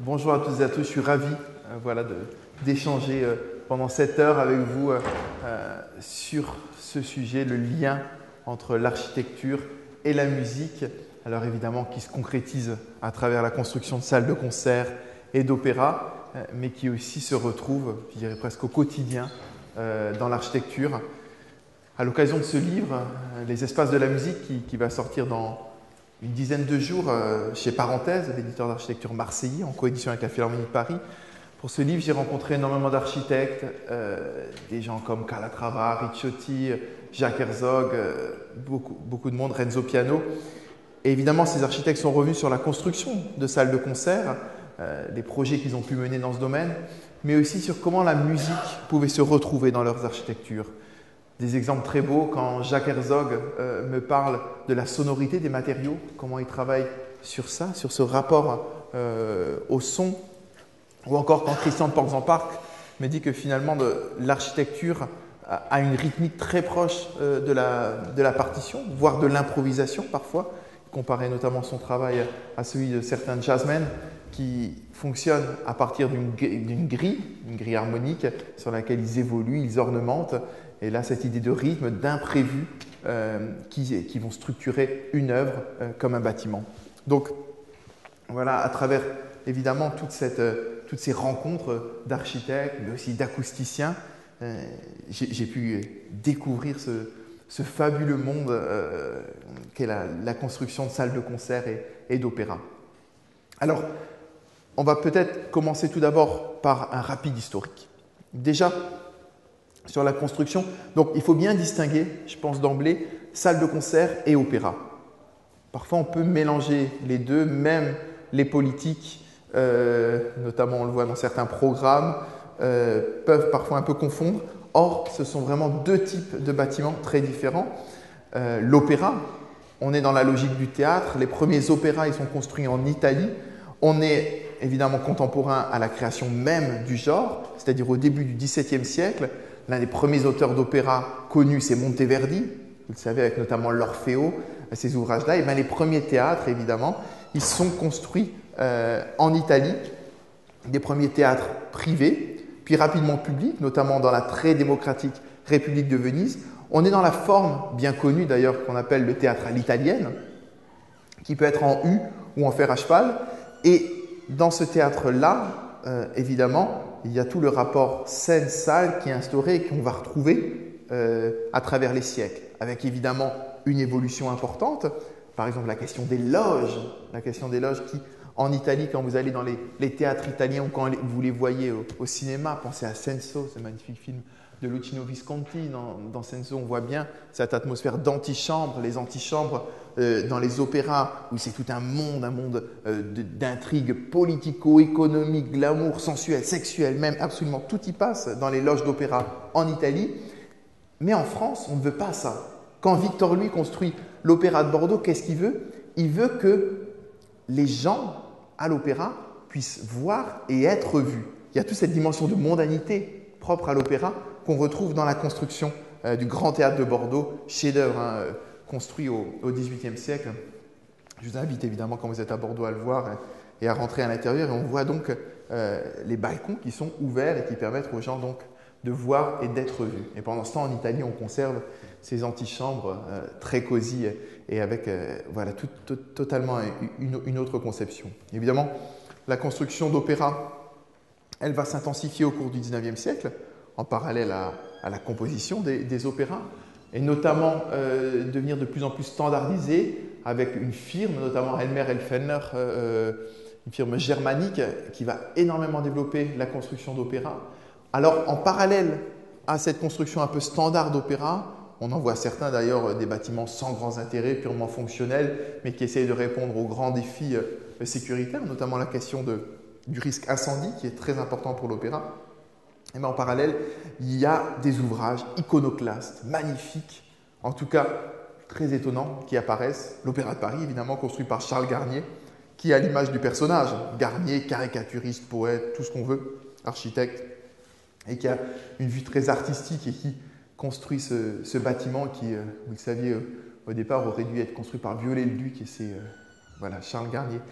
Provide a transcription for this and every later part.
Bonjour à toutes et à tous, je suis ravi d'échanger pendant cette heure avec vous sur ce sujet, le lien entre l'architecture et la musique. Alors évidemment qui se concrétise à travers la construction de salles de concert et d'opéra, mais qui aussi se retrouve, je dirais presque au quotidien, dans l'architecture. À l'occasion de ce livre, Les espaces de la musique, qui va sortir dans une dizaine de jours chez Parenthèse, l'éditeur d'architecture marseillais, en coédition avec la Philharmonie de Paris. Pour ce livre, j'ai rencontré énormément d'architectes, des gens comme Calatrava, Ricciotti, Jacques Herzog, beaucoup de monde, Renzo Piano. Et évidemment, ces architectes sont revenus sur la construction de salles de concert, les projets qu'ils ont pu mener dans ce domaine, mais aussi sur comment la musique pouvait se retrouver dans leurs architectures. Des exemples très beaux quand Jacques Herzog me parle de la sonorité des matériaux, comment il travaille sur ça, sur ce rapport au son, ou encore quand Christian de Portzamparc me dit que finalement l'architecture a une rythmique très proche de la partition, voire de l'improvisation parfois, comparé notamment son travail à celui de certains jazzmen qui fonctionnent à partir d'une grille harmonique sur laquelle ils évoluent, ils ornementent. Et là, cette idée de rythme, d'imprévu qui vont structurer une œuvre comme un bâtiment. Donc, voilà, à travers évidemment toutes ces rencontres d'architectes, mais aussi d'acousticiens, j'ai pu découvrir ce fabuleux monde qu'est la construction de salles de concert et d'opéra. Alors, on va peut-être commencer tout d'abord par un rapide historique. Déjà, sur la construction, donc il faut bien distinguer, je pense d'emblée, salle de concert et opéra. Parfois, on peut mélanger les deux, même les politiques, notamment on le voit dans certains programmes, peuvent parfois un peu confondre. Or, ce sont vraiment deux types de bâtiments très différents. L'opéra, on est dans la logique du théâtre. Les premiers opéras, ils sont construits en Italie. On est évidemment contemporain à la création même du genre, c'est-à-dire au début du XVIIe siècle. L'un des premiers auteurs d'opéra connus, c'est Monteverdi, vous le savez, avec notamment l'Orfeo, ces ouvrages-là. Et bien, les premiers théâtres, évidemment, ils sont construits en Italie, des premiers théâtres privés, puis rapidement publics, notamment dans la très démocratique République de Venise. On est dans la forme bien connue d'ailleurs qu'on appelle le théâtre à l'italienne, qui peut être en U ou en fer à cheval. Et dans ce théâtre-là, évidemment, il y a tout le rapport scène-salle qui est instauré et qu'on va retrouver à travers les siècles, avec évidemment une évolution importante. Par exemple, la question des loges qui, en Italie, quand vous allez dans les théâtres italiens ou quand vous les voyez au cinéma, pensez à Senso, ce magnifique film de Luchino Visconti. Dans Senso, on voit bien cette atmosphère d'antichambre, les antichambres dans les opéras, où c'est tout un monde d'intrigues politico-économiques, glamour, sensuel, sexuel, même absolument tout y passe dans les loges d'opéra en Italie. Mais en France, on ne veut pas ça. Quand Victor Louis construit l'opéra de Bordeaux, qu'est-ce qu'il veut? Il veut que les gens à l'opéra puissent voir et être vus. Il y a toute cette dimension de mondanité propre à l'opéra qu'on retrouve dans la construction du Grand Théâtre de Bordeaux, chef-d'œuvre construit au XVIIIe siècle. Je vous invite évidemment, quand vous êtes à Bordeaux, à le voir et à rentrer à l'intérieur. Et on voit donc les balcons qui sont ouverts et qui permettent aux gens donc de voir et d'être vus. Et pendant ce temps, en Italie, on conserve ces antichambres très cosy et avec totalement une autre conception. Évidemment, la construction d'opéra, elle va s'intensifier au cours du XIXe siècle, en parallèle à la composition des opéras, et notamment devenir de plus en plus standardisée avec une firme, notamment Elmer-Elfenner, une firme germanique qui va énormément développer la construction d'opéra. Alors, en parallèle à cette construction un peu standard d'opéra, on en voit certains d'ailleurs, des bâtiments sans grands intérêts, purement fonctionnels, mais qui essayent de répondre aux grands défis sécuritaires, notamment la question du risque incendie, qui est très important pour l'opéra. Et en parallèle, il y a des ouvrages iconoclastes, magnifiques, en tout cas très étonnants, qui apparaissent. L'Opéra de Paris, évidemment, construit par Charles Garnier, qui est à l'image du personnage. Garnier, caricaturiste, poète, tout ce qu'on veut, architecte, et qui a une vue très artistique et qui construit ce bâtiment qui, vous le saviez, au départ aurait dû être construit par Viollet-le-Duc, et c'est Charles Garnier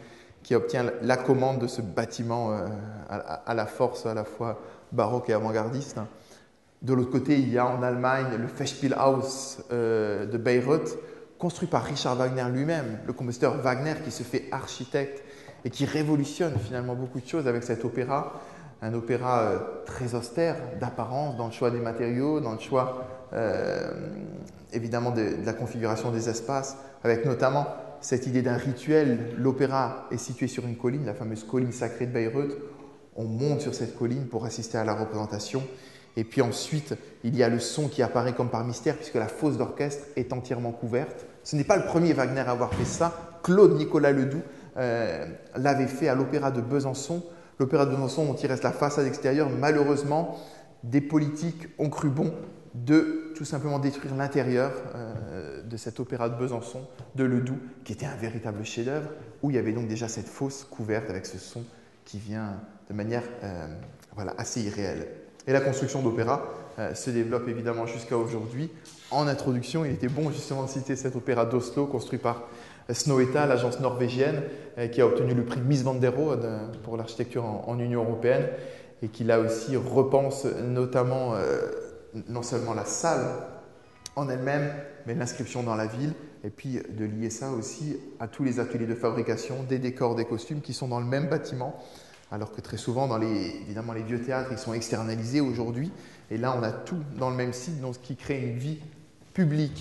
qui obtient la commande de ce bâtiment à la force à la fois baroque et avant-gardiste. De l'autre côté, il y a en Allemagne le Festspielhaus de Bayreuth, construit par Richard Wagner lui-même, le compositeur Wagner qui se fait architecte et qui révolutionne finalement beaucoup de choses avec cet opéra. Un opéra très austère d'apparence, dans le choix des matériaux, dans le choix évidemment de la configuration des espaces, avec notamment cette idée d'un rituel. L'opéra est situé sur une colline, la fameuse colline sacrée de Bayreuth. On monte sur cette colline pour assister à la représentation. Et puis ensuite, il y a le son qui apparaît comme par mystère, puisque la fosse d'orchestre est entièrement couverte. Ce n'est pas le premier Wagner à avoir fait ça. Claude Nicolas Ledoux l'avait fait à l'Opéra de Besançon. L'Opéra de Besançon, dont il reste la façade extérieure, malheureusement, des politiques ont cru bon de tout simplement détruire l'intérieur de cet Opéra de Besançon, de Ledoux, qui était un véritable chef-d'œuvre, où il y avait donc déjà cette fosse couverte avec ce son qui vient de manière assez irréelle. Et la construction d'opéra se développe évidemment jusqu'à aujourd'hui. En introduction, il était bon justement de citer cet opéra d'Oslo, construit par Snohetta, l'agence norvégienne, qui a obtenu le prix Mies van der Rohe pour l'architecture en Union européenne, et qui là aussi repense notamment non seulement la salle en elle-même, mais l'inscription dans la ville, et puis de lier ça aussi à tous les ateliers de fabrication, des décors, des costumes qui sont dans le même bâtiment, alors que très souvent, évidemment, les vieux théâtres, ils sont externalisés aujourd'hui, et là, on a tout dans le même site, donc ce qui crée une vie publique,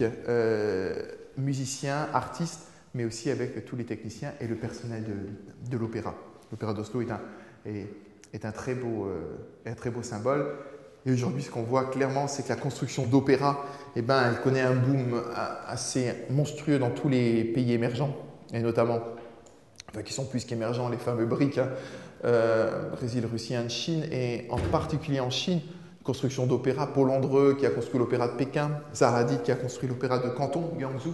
musiciens, artistes, mais aussi avec tous les techniciens et le personnel de l'opéra. L'opéra d'Oslo est un très beau symbole. Et aujourd'hui, ce qu'on voit clairement, c'est que la construction d'opéra, elle connaît un boom assez monstrueux dans tous les pays émergents, et notamment, qui sont plus qu'émergents, les fameux BRIC, Brésil, Russie, Inde, Chine, et en particulier en Chine, construction d'opéra, Paul Andreu qui a construit l'opéra de Pékin, Zaha Hadid qui a construit l'opéra de Canton, Guangzhou.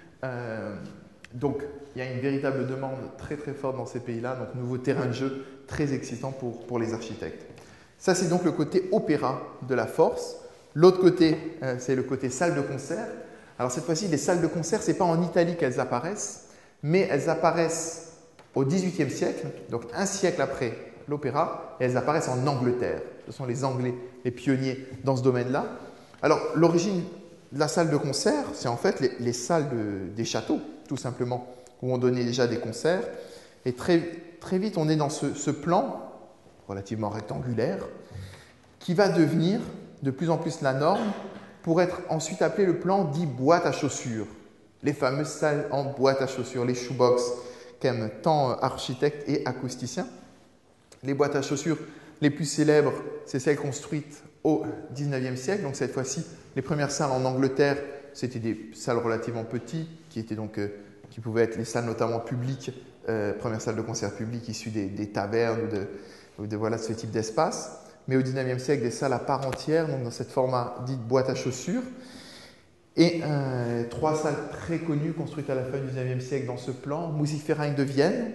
Donc, il y a une véritable demande très très forte dans ces pays-là, donc nouveau terrain de jeu très excitant pour les architectes. Ça, c'est donc le côté opéra de la force. L'autre côté, c'est le côté salle de concert. Alors cette fois-ci, les salles de concert, ce n'est pas en Italie qu'elles apparaissent, mais elles apparaissent au XVIIIe siècle, donc un siècle après l'opéra, et elles apparaissent en Angleterre. Ce sont les Anglais, les pionniers dans ce domaine-là. Alors l'origine de la salle de concert, c'est en fait les salles des châteaux, tout simplement, où on donnait déjà des concerts. Et très vite, on est dans ce plan relativement rectangulaire qui va devenir de plus en plus la norme pour être ensuite appelé le plan dit boîte à chaussures. Les fameuses salles en boîte à chaussures, les shoebox, qu'aiment tant architectes et acousticiens. Les boîtes à chaussures les plus célèbres, c'est celles construites au XIXe siècle. Donc cette fois-ci, les premières salles en Angleterre, c'était des salles relativement petites, qui pouvaient être les salles notamment publiques, premières salles de concert publiques issues des tavernes ou de ce type d'espace. Mais au XIXe siècle, des salles à part entière, donc dans cette format dit boîte à chaussures. Et trois salles très connues construites à la fin du XIXe siècle dans ce plan, Musikverein de Vienne,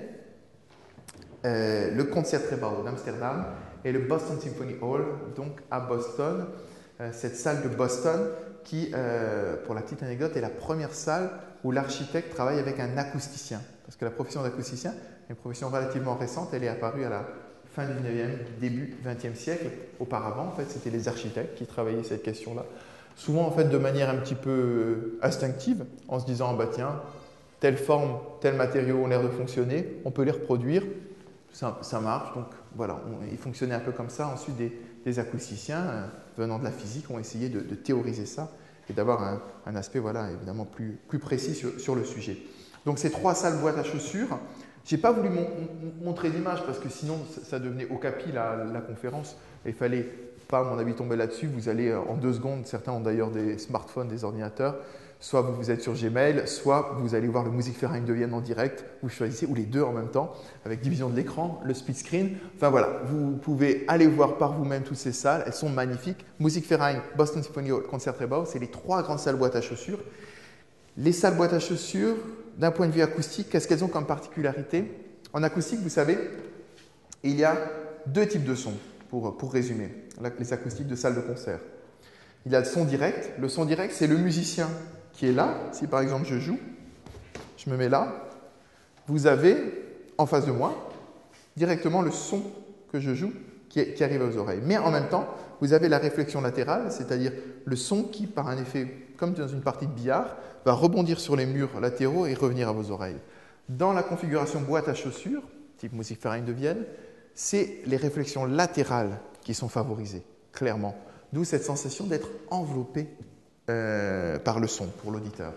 le Concertgebouw d'Amsterdam et le Boston Symphony Hall, donc à Boston. Cette salle de Boston qui, pour la petite anecdote, est la première salle où l'architecte travaille avec un acousticien. Parce que la profession d'acousticien est une profession relativement récente, elle est apparue à la fin du 19e, début 20e siècle. Auparavant, en fait, c'était les architectes qui travaillaient cette question-là. Souvent, en fait, de manière un petit peu instinctive, en se disant, tiens, telle forme, tel matériau ont l'air de fonctionner, on peut les reproduire, ça marche. Donc voilà, il fonctionnait un peu comme ça. Ensuite, des acousticiens venant de la physique ont essayé de théoriser ça et d'avoir un aspect évidemment plus précis sur le sujet. Donc ces trois salles boîtes à chaussures, je n'ai pas voulu montrer d'image parce que sinon ça devenait okapi la conférence. Il fallait pas, à mon avis, tomber là-dessus. Vous allez en 2 secondes, certains ont d'ailleurs des smartphones, des ordinateurs, soit vous êtes sur Gmail, soit vous allez voir le Musikverein de Vienne en direct, vous choisissez, ou les deux en même temps, avec division de l'écran, le split screen. Enfin voilà, vous pouvez aller voir par vous-même toutes ces salles, elles sont magnifiques. Musikverein, Boston Symphony Hall, Concertgebouw, c'est les 3 grandes salles boîtes à chaussures. Les salles boîtes à chaussures, d'un point de vue acoustique, qu'est-ce qu'elles ont comme particularité? En acoustique, vous savez, il y a 2 types de sons, pour résumer, les acoustiques de salles de concert. Il y a le son direct. Le son direct, c'est le musicien qui est là. Si par exemple je joue, je me mets là. Vous avez en face de moi, directement le son que je joue qui arrive aux oreilles. Mais en même temps, vous avez la réflexion latérale, c'est-à-dire le son qui, par un effet, comme dans une partie de billard, va rebondir sur les murs latéraux et revenir à vos oreilles. Dans la configuration boîte à chaussures, type Musikverein de Vienne, c'est les réflexions latérales qui sont favorisées, clairement. D'où cette sensation d'être enveloppé par le son pour l'auditeur.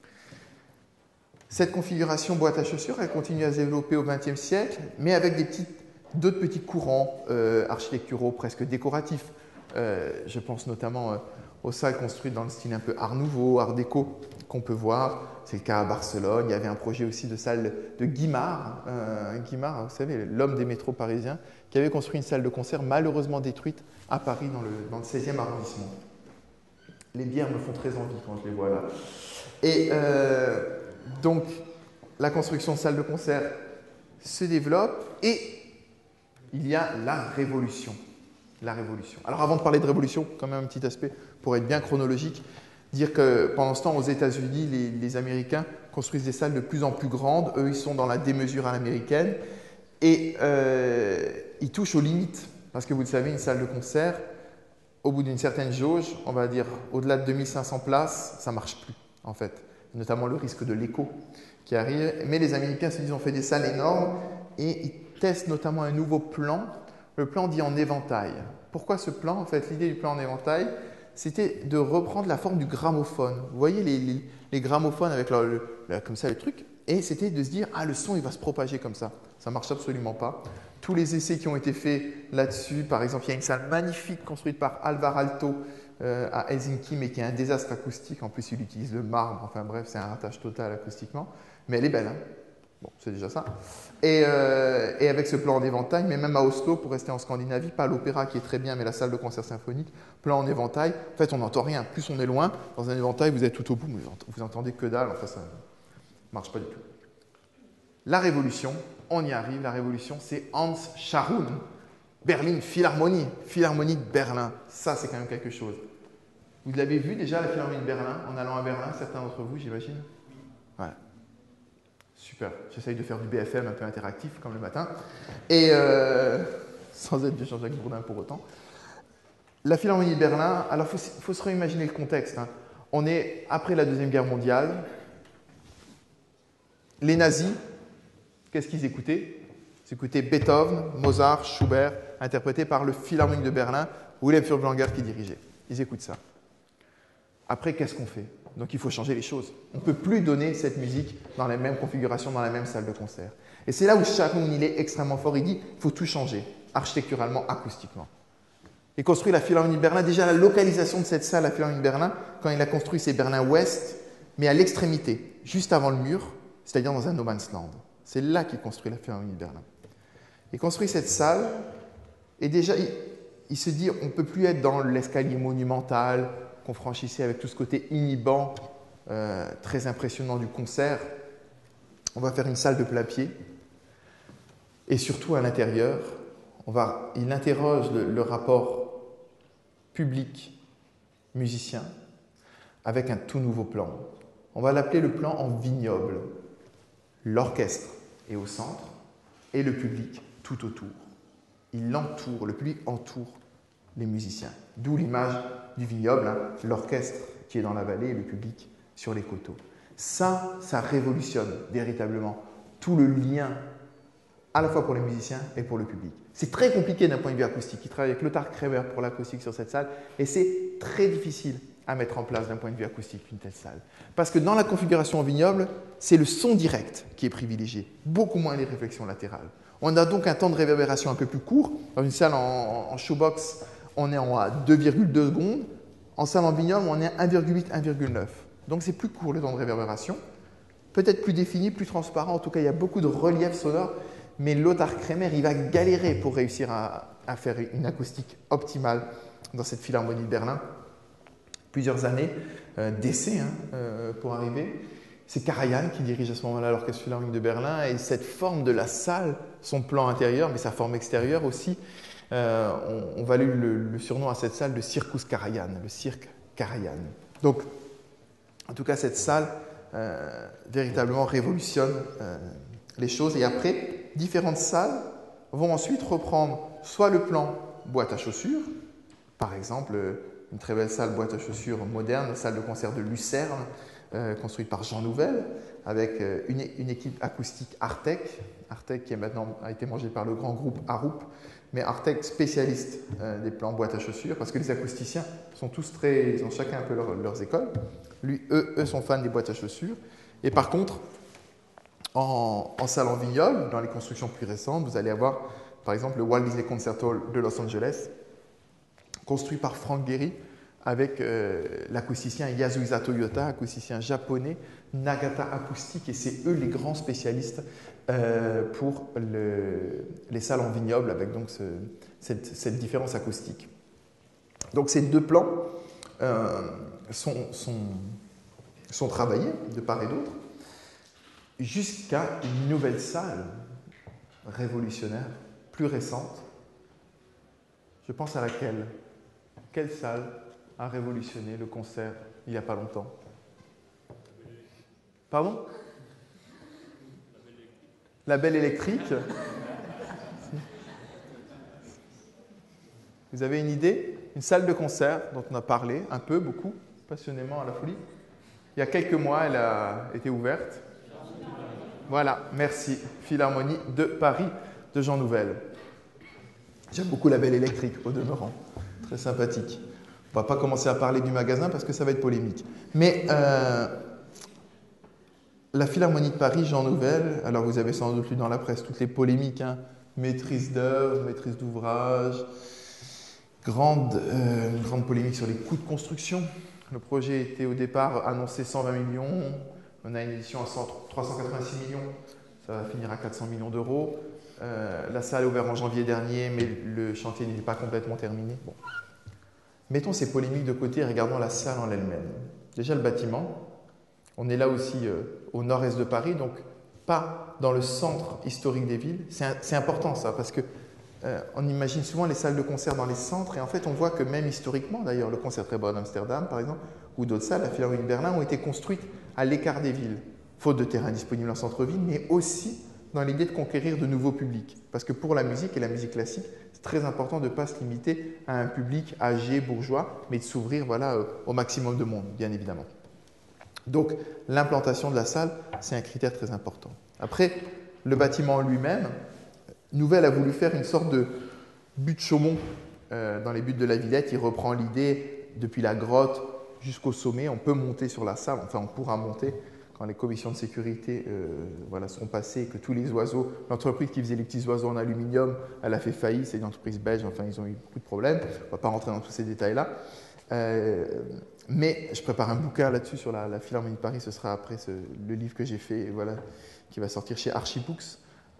Cette configuration boîte à chaussures, elle continue à se développer au XXe siècle, mais avec d'autres petits courants architecturaux presque décoratifs. Je pense notamment aux salles construites dans le style un peu art nouveau, art déco, qu'on peut voir. C'est le cas à Barcelone. Il y avait un projet aussi de salle de Guimard. Guimard, vous savez, l'homme des métros parisiens, qui avait construit une salle de concert malheureusement détruite à Paris, dans le 16e arrondissement. Les bières me font très envie quand je les vois là. Et donc, la construction de salles de concert se développe et il y a la révolution. La révolution. Alors avant de parler de révolution, quand même un petit aspect pour être bien chronologique, dire que pendant ce temps aux États-Unis, les Américains construisent des salles de plus en plus grandes. Eux, ils sont dans la démesure à l'américaine et ils touchent aux limites. Parce que vous le savez, une salle de concert, au bout d'une certaine jauge, on va dire au-delà de 2500 places, ça ne marche plus en fait. Notamment le risque de l'écho qui arrive. Mais les Américains se disent, on fait des salles énormes et ils testent notamment un nouveau plan, le plan dit en éventail. Pourquoi ce plan? En fait, l'idée du plan en éventail, c'était de reprendre la forme du gramophone. Vous voyez les gramophones avec comme ça le truc, et c'était de se dire, ah, le son il va se propager comme ça. Ça ne marche absolument pas. Tous les essais qui ont été faits là-dessus, par exemple, il y a une salle magnifique construite par Alvar Aalto à Helsinki, mais qui est un désastre acoustique. En plus, il utilise le marbre. Enfin bref, c'est un ratage total acoustiquement. Mais elle est belle, hein. Bon, c'est déjà ça. Et avec ce plan en éventail, mais même à Oslo, pour rester en Scandinavie, pas l'opéra qui est très bien, mais la salle de concert symphonique, plan en éventail. En fait, on n'entend rien. Plus on est loin, dans un éventail, vous êtes tout au bout, mais vous entendez que dalle. Enfin, ça ne marche pas du tout. La révolution, on y arrive. La révolution, c'est Hans Scharoun. Berlin Philharmonie, Philharmonie de Berlin. Ça, c'est quand même quelque chose. Vous l'avez vu déjà, la Philharmonie de Berlin, en allant à Berlin, certains d'entre vous, j'imagine? Voilà. Super. J'essaye de faire du BFM un peu interactif, comme le matin. Et sans être de Jean-Jacques Bourdin pour autant. La Philharmonie de Berlin, alors il faut se réimaginer le contexte. Hein. On est après la Deuxième Guerre mondiale. Les nazis, qu'est-ce qu'ils écoutaient? Ils écoutaient Beethoven, Mozart, Schubert, interprétés par le Philharmonique de Berlin, Wilhelm Furtwängler qui dirigeait. Ils écoutent ça. Après, qu'est-ce qu'on fait? Donc il faut changer les choses. On ne peut plus donner cette musique dans les mêmes configurations, dans la même salle de concert. Et c'est là où Scharoun, il est extrêmement fort. Il dit qu'il faut tout changer, architecturalement, acoustiquement. Il construit la Philharmonie de Berlin. Déjà, la localisation de cette salle, la Philharmonie de Berlin, quand il a construit, c'est Berlin-Ouest, mais à l'extrémité, juste avant le mur, c'est-à-dire dans un no man's land. C'est là qu'il construit la Philharmonie de Berlin. Il construit cette salle, et déjà, il se dit on ne peut plus être dans l'escalier monumental qu'on franchissait avec tout ce côté inhibant, très impressionnant du concert. On va faire une salle de plain-pied. Et surtout à l'intérieur, il interroge le rapport public-musicien avec un tout nouveau plan. On va l'appeler le plan en vignoble. L'orchestre est au centre et le public tout autour. Le public entoure les musiciens. D'où l'image du vignoble, hein, l'orchestre qui est dans la vallée et le public sur les coteaux. Ça révolutionne véritablement tout le lien à la fois pour les musiciens et pour le public. C'est très compliqué d'un point de vue acoustique. Il travaille avec Lothar Krämer pour l'acoustique sur cette salle et c'est très difficile à mettre en place d'un point de vue acoustique une telle salle. Parce que dans la configuration en vignoble, c'est le son direct qui est privilégié, beaucoup moins les réflexions latérales. On a donc un temps de réverbération un peu plus court. Dans une salle en showbox, on est à 2,2 secondes. En salle en vignoble, on est à 1,8, 1,9. Donc c'est plus court le temps de réverbération. Peut-être plus défini, plus transparent. En tout cas, il y a beaucoup de relief sonore. Mais Lothar Krämer, il va galérer pour réussir à faire une acoustique optimale dans cette Philharmonie de Berlin. Plusieurs années d'essais pour arriver. C'est Karajan qui dirige à ce moment-là l'Orchestre Philharmonique de Berlin. Et cette forme de la salle, son plan intérieur, mais sa forme extérieure aussi, on va lui le surnom à cette salle de Circus Karajan, le cirque Karajan. Donc, en tout cas, cette salle véritablement révolutionne les choses. Et après, différentes salles vont ensuite reprendre soit le plan boîte à chaussures, par exemple une très belle salle boîte à chaussures moderne, la salle de concert de Lucerne, construite par Jean Nouvel, avec une équipe acoustique Artec, Artec qui maintenant a été mangé par le grand groupe Arup, mais Artec spécialiste des plans boîte à chaussures, parce que les acousticiens sont tous ils ont chacun un peu leurs écoles. Eux sont fans des boîtes à chaussures. Et par contre, en salle en vignol, dans les constructions plus récentes, vous allez avoir par exemple le Walt Disney Concert Hall de Los Angeles, construit par Frank Gehry, avec l'acousticien Yasuhisa Toyota, acousticien japonais, Nagata Acoustique, et c'est eux les grands spécialistes pour les salles en vignoble, avec donc cette différence acoustique. Donc ces deux plans sont travaillés de part et d'autre, jusqu'à une nouvelle salle révolutionnaire, plus récente. Je pense à laquelle? Quelle salle a révolutionné le concert il n'y a pas longtemps? Pardon? La Belle Électrique. Vous avez une idée? Une salle de concert dont on a parlé un peu, beaucoup, passionnément à la folie. Il y a quelques mois, elle a été ouverte. Voilà, merci. Philharmonie de Paris de Jean Nouvel. J'aime beaucoup la Belle Électrique, au demeurant. Très sympathique. On ne va pas commencer à parler du magasin parce que ça va être polémique. Mais la Philharmonie de Paris, Jean Nouvel, alors vous avez sans doute lu dans la presse toutes les polémiques, hein, maîtrise d'œuvre, maîtrise d'ouvrage, grande polémique sur les coûts de construction. Le projet était au départ annoncé 120 millions, on a une édition à 386 millions, ça va finir à 400 millions d'euros. La salle est ouverte en janvier dernier, mais le chantier n'est pas complètement terminé. Bon. Mettons ces polémiques de côté et regardons la salle en elle-même. Déjà le bâtiment, on est là aussi au nord-est de Paris, donc pas dans le centre historique des villes. C'est important ça, parce que on imagine souvent les salles de concert dans les centres, et en fait on voit que même historiquement, d'ailleurs le Concertgebouw d'Amsterdam par exemple, ou d'autres salles, la Philharmonie de Berlin, ont été construites à l'écart des villes, faute de terrain disponible en centre-ville, mais aussi dans l'idée de conquérir de nouveaux publics. Parce que pour la musique et la musique classique, c'est très important de ne pas se limiter à un public âgé, bourgeois, mais de s'ouvrir au maximum de monde, bien évidemment. Donc l'implantation de la salle, c'est un critère très important. Après, le bâtiment lui-même, Nouvel a voulu faire une sorte de butte Chaumont dans les buttes de la Villette. Il reprend l'idée depuis la grotte jusqu'au sommet. On peut monter sur la salle, enfin on pourra monter quand les commissions de sécurité seront passées et que tous les oiseaux, l'entreprise qui faisait les petits oiseaux en aluminium, elle a fait faillite, c'est une entreprise belge, enfin ils ont eu beaucoup de problèmes. On ne va pas rentrer dans tous ces détails-là. Mais je prépare un bouquin là-dessus sur la Philharmonie de Paris, ce sera après le livre que j'ai fait, qui va sortir chez Archibooks.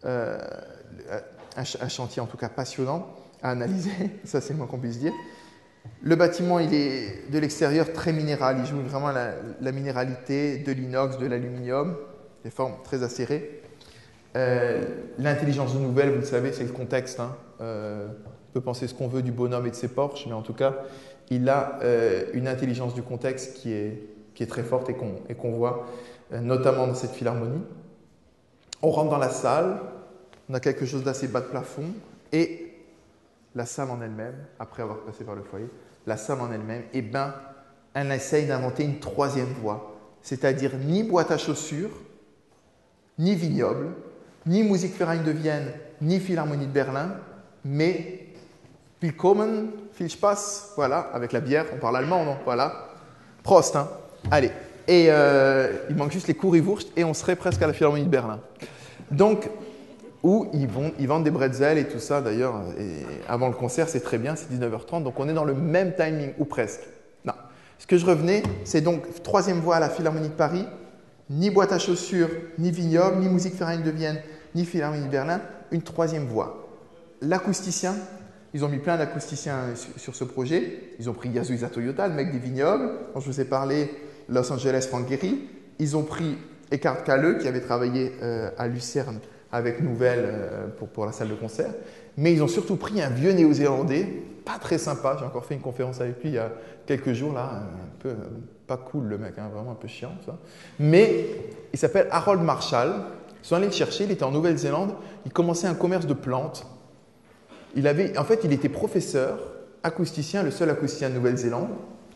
Un chantier en tout cas passionnant à analyser, ça c'est le moins qu'on puisse dire. Le bâtiment, il est de l'extérieur très minéral, il joue vraiment la minéralité, de l'inox, de l'aluminium, des formes très acérées. L'intelligence de Nouvel, vous le savez, c'est le contexte. Hein. On peut penser ce qu'on veut du bonhomme et de ses Porsche, mais en tout cas, il a une intelligence du contexte qui est très forte et qu'on voit notamment dans cette philharmonie. On rentre dans la salle, on a quelque chose d'assez bas de plafond, et la salle en elle-même, après avoir passé par le foyer, la salle en elle-même, elle essaye d'inventer une troisième voie, c'est-à-dire ni boîte à chaussures, ni vignoble, ni Musikverein de Vienne, ni Philharmonie de Berlin, mais Willkommen, viel Spaß, voilà, avec la bière, on parle allemand, non? Voilà, Prost, hein. Allez. Et il manque juste les Currywurst et on serait presque à la Philharmonie de Berlin. Donc, où ils vendent des bretzels et tout ça d'ailleurs. Et avant le concert, c'est très bien, c'est 19h30, donc on est dans le même timing, ou presque. Non. Ce que je revenais, c'est donc troisième voie à la Philharmonie de Paris, ni boîte à chaussures, ni vignoble, ni Musikverein de Vienne, ni Philharmonie de Berlin, une troisième voie. L'acousticien, ils ont mis plein d'acousticiens sur ce projet. Ils ont pris Yasuhisa Toyota, le mec des vignobles, dont je vous ai parlé, Los Angeles, Frank Gehry. Ils ont pris Eckhard Kalle, qui avait travaillé à Lucerne avec Nouvel pour la salle de concert. Mais ils ont surtout pris un vieux néo-zélandais, pas très sympa. J'ai encore fait une conférence avec lui il y a quelques jours, là, un peu pas cool le mec, hein, vraiment un peu chiant ça. Mais il s'appelle Harold Marshall. Ils sont allés le chercher, il était en Nouvelle-Zélande, il commençait un commerce de plantes. Il était professeur, acousticien, le seul acousticien de Nouvelle-Zélande.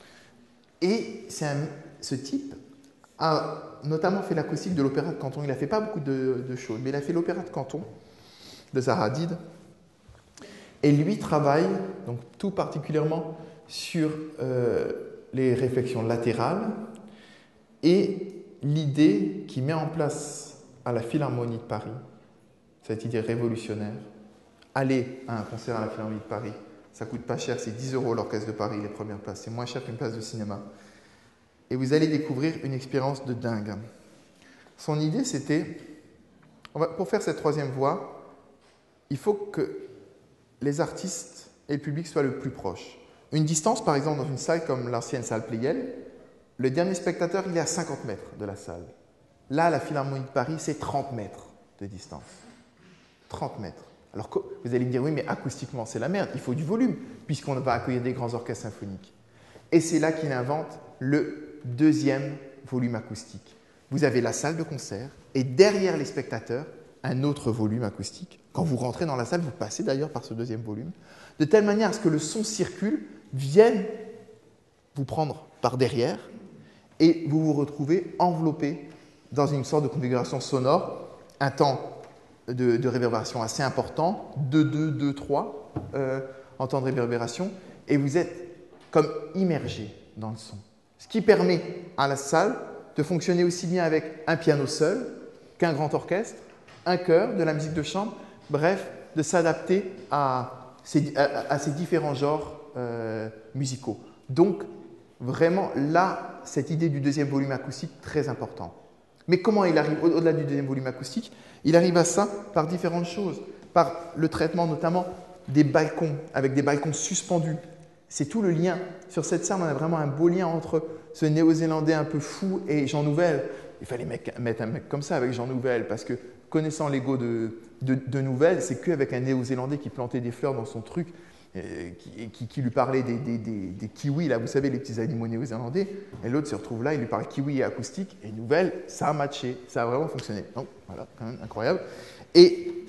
Et ce type a notamment fait l'acoustique de l'Opéra de Canton. Il n'a fait pas beaucoup de choses, mais il a fait l'Opéra de Canton de Zaha Hadid. Et lui travaille donc tout particulièrement sur les réflexions latérales et l'idée qu'il met en place à la Philharmonie de Paris, cette idée révolutionnaire. Aller à un concert à la Philharmonie de Paris, ça coûte pas cher, c'est 10 € l'Orchestre de Paris, les premières places, c'est moins cher qu'une place de cinéma. Et vous allez découvrir une expérience de dingue. Son idée, c'était, pour faire cette troisième voix, il faut que les artistes et le public soient le plus proches. Une distance, par exemple, dans une salle comme l'ancienne salle Pleyel, le dernier spectateur, il est à 50 mètres de la salle. Là, à la Philharmonie de Paris, c'est 30 mètres de distance. 30 mètres. Alors vous allez me dire, oui, mais acoustiquement, c'est la merde. Il faut du volume, puisqu'on va accueillir des grands orchestres symphoniques. Et c'est là qu'il invente le deuxième volume acoustique. Vous avez la salle de concert, et derrière les spectateurs, un autre volume acoustique. Quand vous rentrez dans la salle, vous passez d'ailleurs par ce deuxième volume, de telle manière à ce que le son circule, vienne vous prendre par derrière, et vous vous retrouvez enveloppé dans une sorte de configuration sonore, un temps de réverbération assez important, 2, 2, 3 en temps de réverbération, et vous êtes comme immergé dans le son. Ce qui permet à la salle de fonctionner aussi bien avec un piano seul qu'un grand orchestre, un chœur, de la musique de chambre, bref, de s'adapter à ces différents genres musicaux. Donc, vraiment, là, cette idée du deuxième volume acoustique, très important. Mais comment il arrive, au-delà du deuxième volume acoustique, il arrive à ça par différentes choses. Par le traitement notamment des balcons, avec des balcons suspendus. C'est tout le lien. Sur cette salle, on a vraiment un beau lien entre ce néo-zélandais un peu fou et Jean Nouvel. Il fallait mettre un mec comme ça avec Jean Nouvel, parce que connaissant l'ego de Nouvel, c'est qu'avec un néo-zélandais qui plantait des fleurs dans son truc, qui lui parlait des kiwis, là, vous savez, les petits animaux néo-zélandais, et l'autre se retrouve là, il lui parle kiwi et acoustique, et Nouvel, ça a matché, ça a vraiment fonctionné. Donc, voilà, quand même incroyable. Et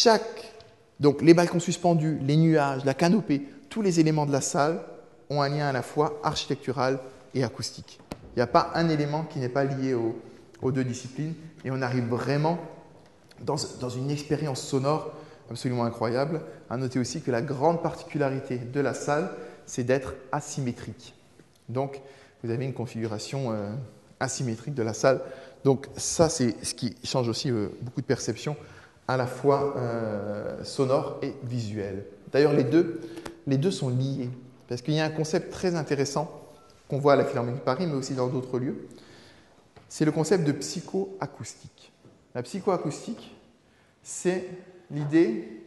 donc les balcons suspendus, les nuages, la canopée, tous les éléments de la salle ont un lien à la fois architectural et acoustique. Il n'y a pas un élément qui n'est pas lié aux deux disciplines, et on arrive vraiment dans une expérience sonore absolument incroyable. À noter aussi que la grande particularité de la salle, c'est d'être asymétrique. Donc, vous avez une configuration asymétrique de la salle. Donc, ça, c'est ce qui change aussi beaucoup de perceptions, à la fois sonore et visuelle. D'ailleurs, les deux sont liés, parce qu'il y a un concept très intéressant qu'on voit à la Philharmonie de Paris, mais aussi dans d'autres lieux. C'est le concept de psychoacoustique. La psychoacoustique, c'est l'idée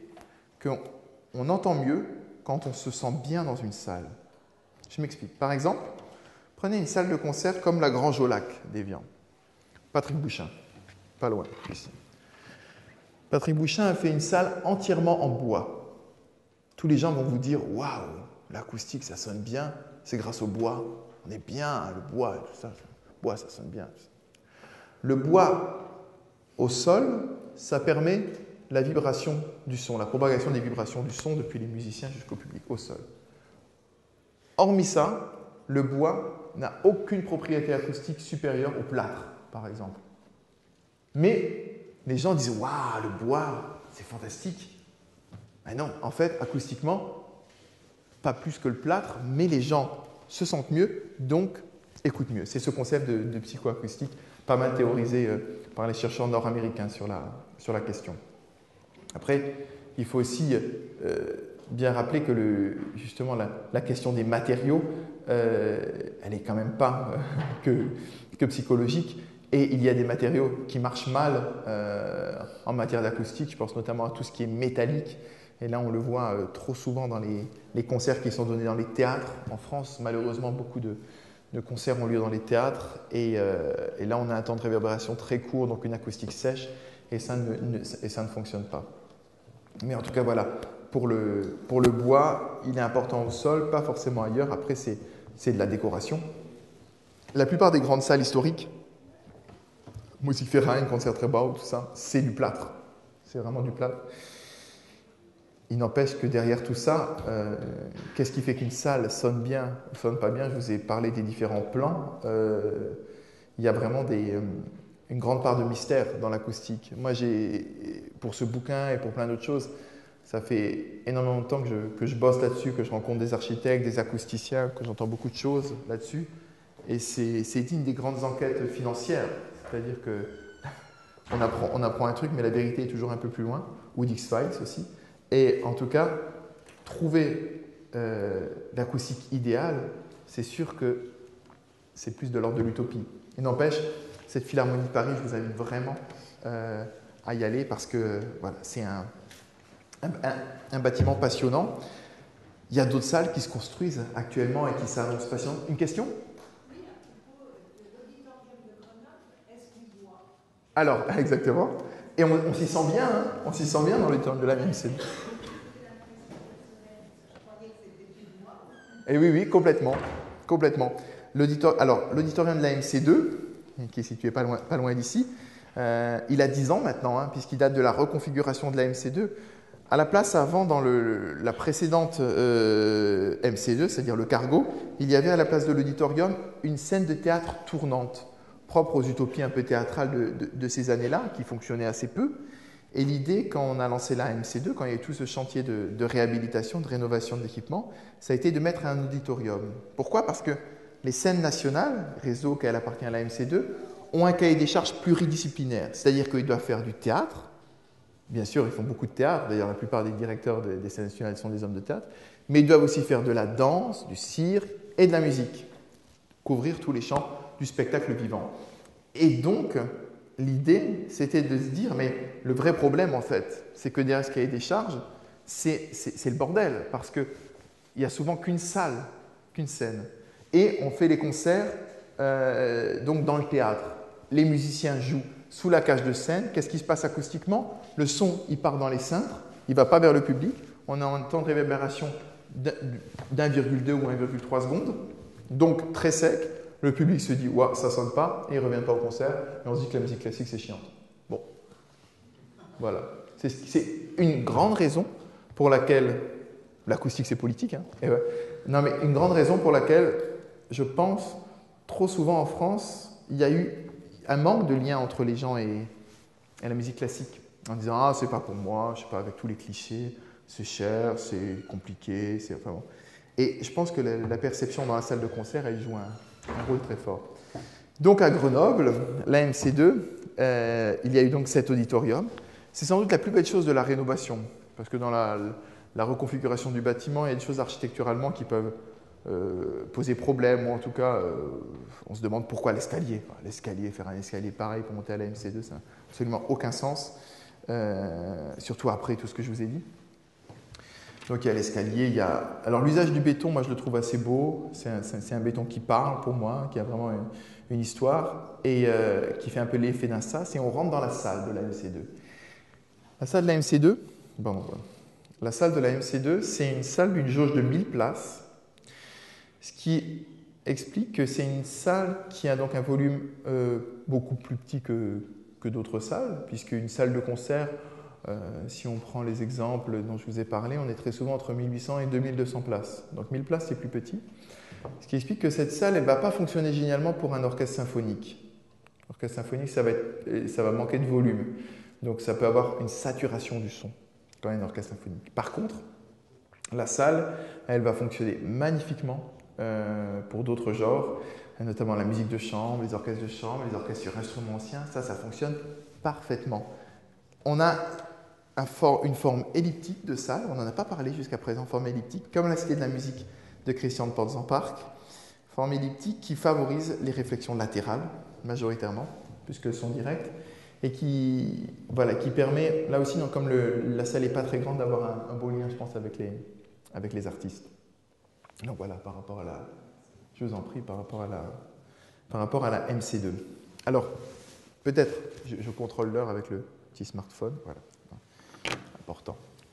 qu'on entend mieux quand on se sent bien dans une salle. Je m'explique. Par exemple, prenez une salle de concert comme la Grand Jolac d'Évian. Patrick Bouchain, pas loin ici. Patrick Bouchain a fait une salle entièrement en bois. Tous les gens vont vous dire « Waouh, l'acoustique, ça sonne bien, c'est grâce au bois. On est bien, le bois, tout ça. Le bois, ça sonne bien. » Le bois au sol, ça permet la vibration du son, la propagation des vibrations du son depuis les musiciens jusqu'au public, au sol. Hormis ça, le bois n'a aucune propriété acoustique supérieure au plâtre, par exemple. Mais les gens disent « Waouh, le bois, c'est fantastique !» Mais non, en fait, acoustiquement, pas plus que le plâtre, mais les gens se sentent mieux, donc écoutent mieux. C'est ce concept de psychoacoustique, pas mal théorisé par les chercheurs nord-américains sur la question. Après, il faut aussi bien rappeler que justement la question des matériaux, elle n'est quand même pas que psychologique. Et il y a des matériaux qui marchent mal en matière d'acoustique. Je pense notamment à tout ce qui est métallique. Et là, on le voit trop souvent dans les concerts qui sont donnés dans les théâtres. En France, malheureusement, beaucoup de concerts ont lieu dans les théâtres. Et là, on a un temps de réverbération très court, donc une acoustique sèche. Et ça ne fonctionne pas. Mais en tout cas, voilà, pour le bois, il est important au sol, pas forcément ailleurs. Après, c'est de la décoration. La plupart des grandes salles historiques musique Verein, Concertgebouw, tout ça, c'est du plâtre. C'est vraiment du plâtre. Il n'empêche que derrière tout ça, qu'est-ce qui fait qu'une salle sonne bien ou sonne pas bien? Je vous ai parlé des différents plans. Il y a vraiment une grande part de mystère dans l'acoustique. Moi, pour ce bouquin et pour plein d'autres choses, ça fait énormément de temps que je bosse là-dessus, que je rencontre des architectes, des acousticiens, que j'entends beaucoup de choses là-dessus. Et c'est digne des grandes enquêtes financières. C'est-à-dire qu'on apprend un truc, mais la vérité est toujours un peu plus loin, ou d'X-Files aussi. Et en tout cas, trouver l'acoustique idéale, c'est sûr que c'est plus de l'ordre de l'utopie. Il n'empêche, cette Philharmonie de Paris, je vous invite vraiment à y aller parce que voilà, c'est un bâtiment passionnant. Il y a d'autres salles qui se construisent actuellement et qui s'annoncent passionnantes. Une question? Oui, à propos de l'auditorium de Grenoble, est-ce qu'il voit? Alors, exactement. Et on s'y sent bien, hein, on s'y sent bien dans l'auditorium de la MMC2. Et oui, oui, complètement. Complètement. L'auditorium de la MC2, qui est situé pas loin d'ici, il a 10 ans maintenant, hein, puisqu'il date de la reconfiguration de la MC2. À la place, avant, dans la précédente MC2, c'est-à-dire le cargo, il y avait à la place de l'auditorium une scène de théâtre tournante, propre aux utopies un peu théâtrales de ces années-là, qui fonctionnaient assez peu. Et l'idée, quand on a lancé la MC2, quand il y a eu tout ce chantier de réhabilitation, de rénovation de l'équipement, ça a été de mettre un auditorium. Pourquoi? Parce que les scènes nationales, réseau auquel appartient la MC2, ont un cahier des charges pluridisciplinaire. C'est-à-dire qu'ils doivent faire du théâtre. Bien sûr, ils font beaucoup de théâtre. D'ailleurs, la plupart des directeurs des scènes nationales sont des hommes de théâtre. Mais ils doivent aussi faire de la danse, du cirque et de la musique. Couvrir tous les champs du spectacle vivant. Et donc, l'idée, c'était de se dire, mais le vrai problème, en fait, c'est que derrière ce cahier des charges, c'est le bordel. Parce qu'il n'y a souvent qu'une salle, qu'une scène. Et on fait les concerts donc dans le théâtre. Les musiciens jouent sous la cage de scène. Qu'est-ce qui se passe acoustiquement? Le son, il part dans les cintres, il ne va pas vers le public. On a un temps de réverbération d'1,2 ou 1,3 secondes, donc très sec. Le public se dit « Ouah, ça ne sonne pas » et il ne revient pas au concert. Et on se dit que la musique classique, c'est chiant. Bon, voilà. C'est une grande raison pour laquelle… L'acoustique, c'est politique. Hein, et ouais. Non, mais une grande raison pour laquelle, je pense, trop souvent en France, il y a eu un manque de lien entre les gens et la musique classique. En disant « Ah, c'est pas pour moi, je sais pas, avec tous les clichés, c'est cher, c'est compliqué. » Enfin bon. Et je pense que la perception dans la salle de concert, elle joue un rôle très fort. Donc à Grenoble, la MC2, il y a eu donc cet auditorium. C'est sans doute la plus belle chose de la rénovation, parce que dans la reconfiguration du bâtiment, il y a des choses architecturalement qui peuvent poser problème, ou en tout cas, on se demande pourquoi l'escalier. Enfin, l'escalier, faire un escalier pareil pour monter à la MC2, ça n'a absolument aucun sens, surtout après tout ce que je vous ai dit. Donc il y a l'escalier, il y a… Alors l'usage du béton, moi je le trouve assez beau, c'est un béton qui parle pour moi, qui a vraiment une histoire, et qui fait un peu l'effet d'un sas, et on rentre dans la salle de la MC2. La salle de la MC2, la salle de la MC2, c'est une salle d'une jauge de 1000 places, ce qui explique que c'est une salle qui a donc un volume beaucoup plus petit que d'autres salles, puisque une salle de concert, si on prend les exemples dont je vous ai parlé, on est très souvent entre 1800 et 2200 places. Donc 1000 places, c'est plus petit. Ce qui explique que cette salle, elle ne va pas fonctionner génialement pour un orchestre symphonique. L'orchestre symphonique, ça va manquer de volume. Donc ça peut avoir une saturation du son quand il y a un orchestre symphonique. Par contre, la salle, elle va fonctionner magnifiquement pour d'autres genres, notamment la musique de chambre, les orchestres sur instruments anciens. Ça fonctionne parfaitement. On a une forme elliptique de salle, on n'en a pas parlé jusqu'à présent, forme elliptique, comme la Cité de la musique de Christian de Portzamparc, forme elliptique qui favorise les réflexions latérales, majoritairement, puisqu'elles sont directes, et qui permet, là aussi, donc, comme la salle n'est pas très grande, d'avoir un beau lien, je pense, avec les artistes. Donc voilà, par rapport à je vous en prie, par rapport à la MC2. Alors, peut-être, je contrôle l'heure avec le petit smartphone, voilà, important.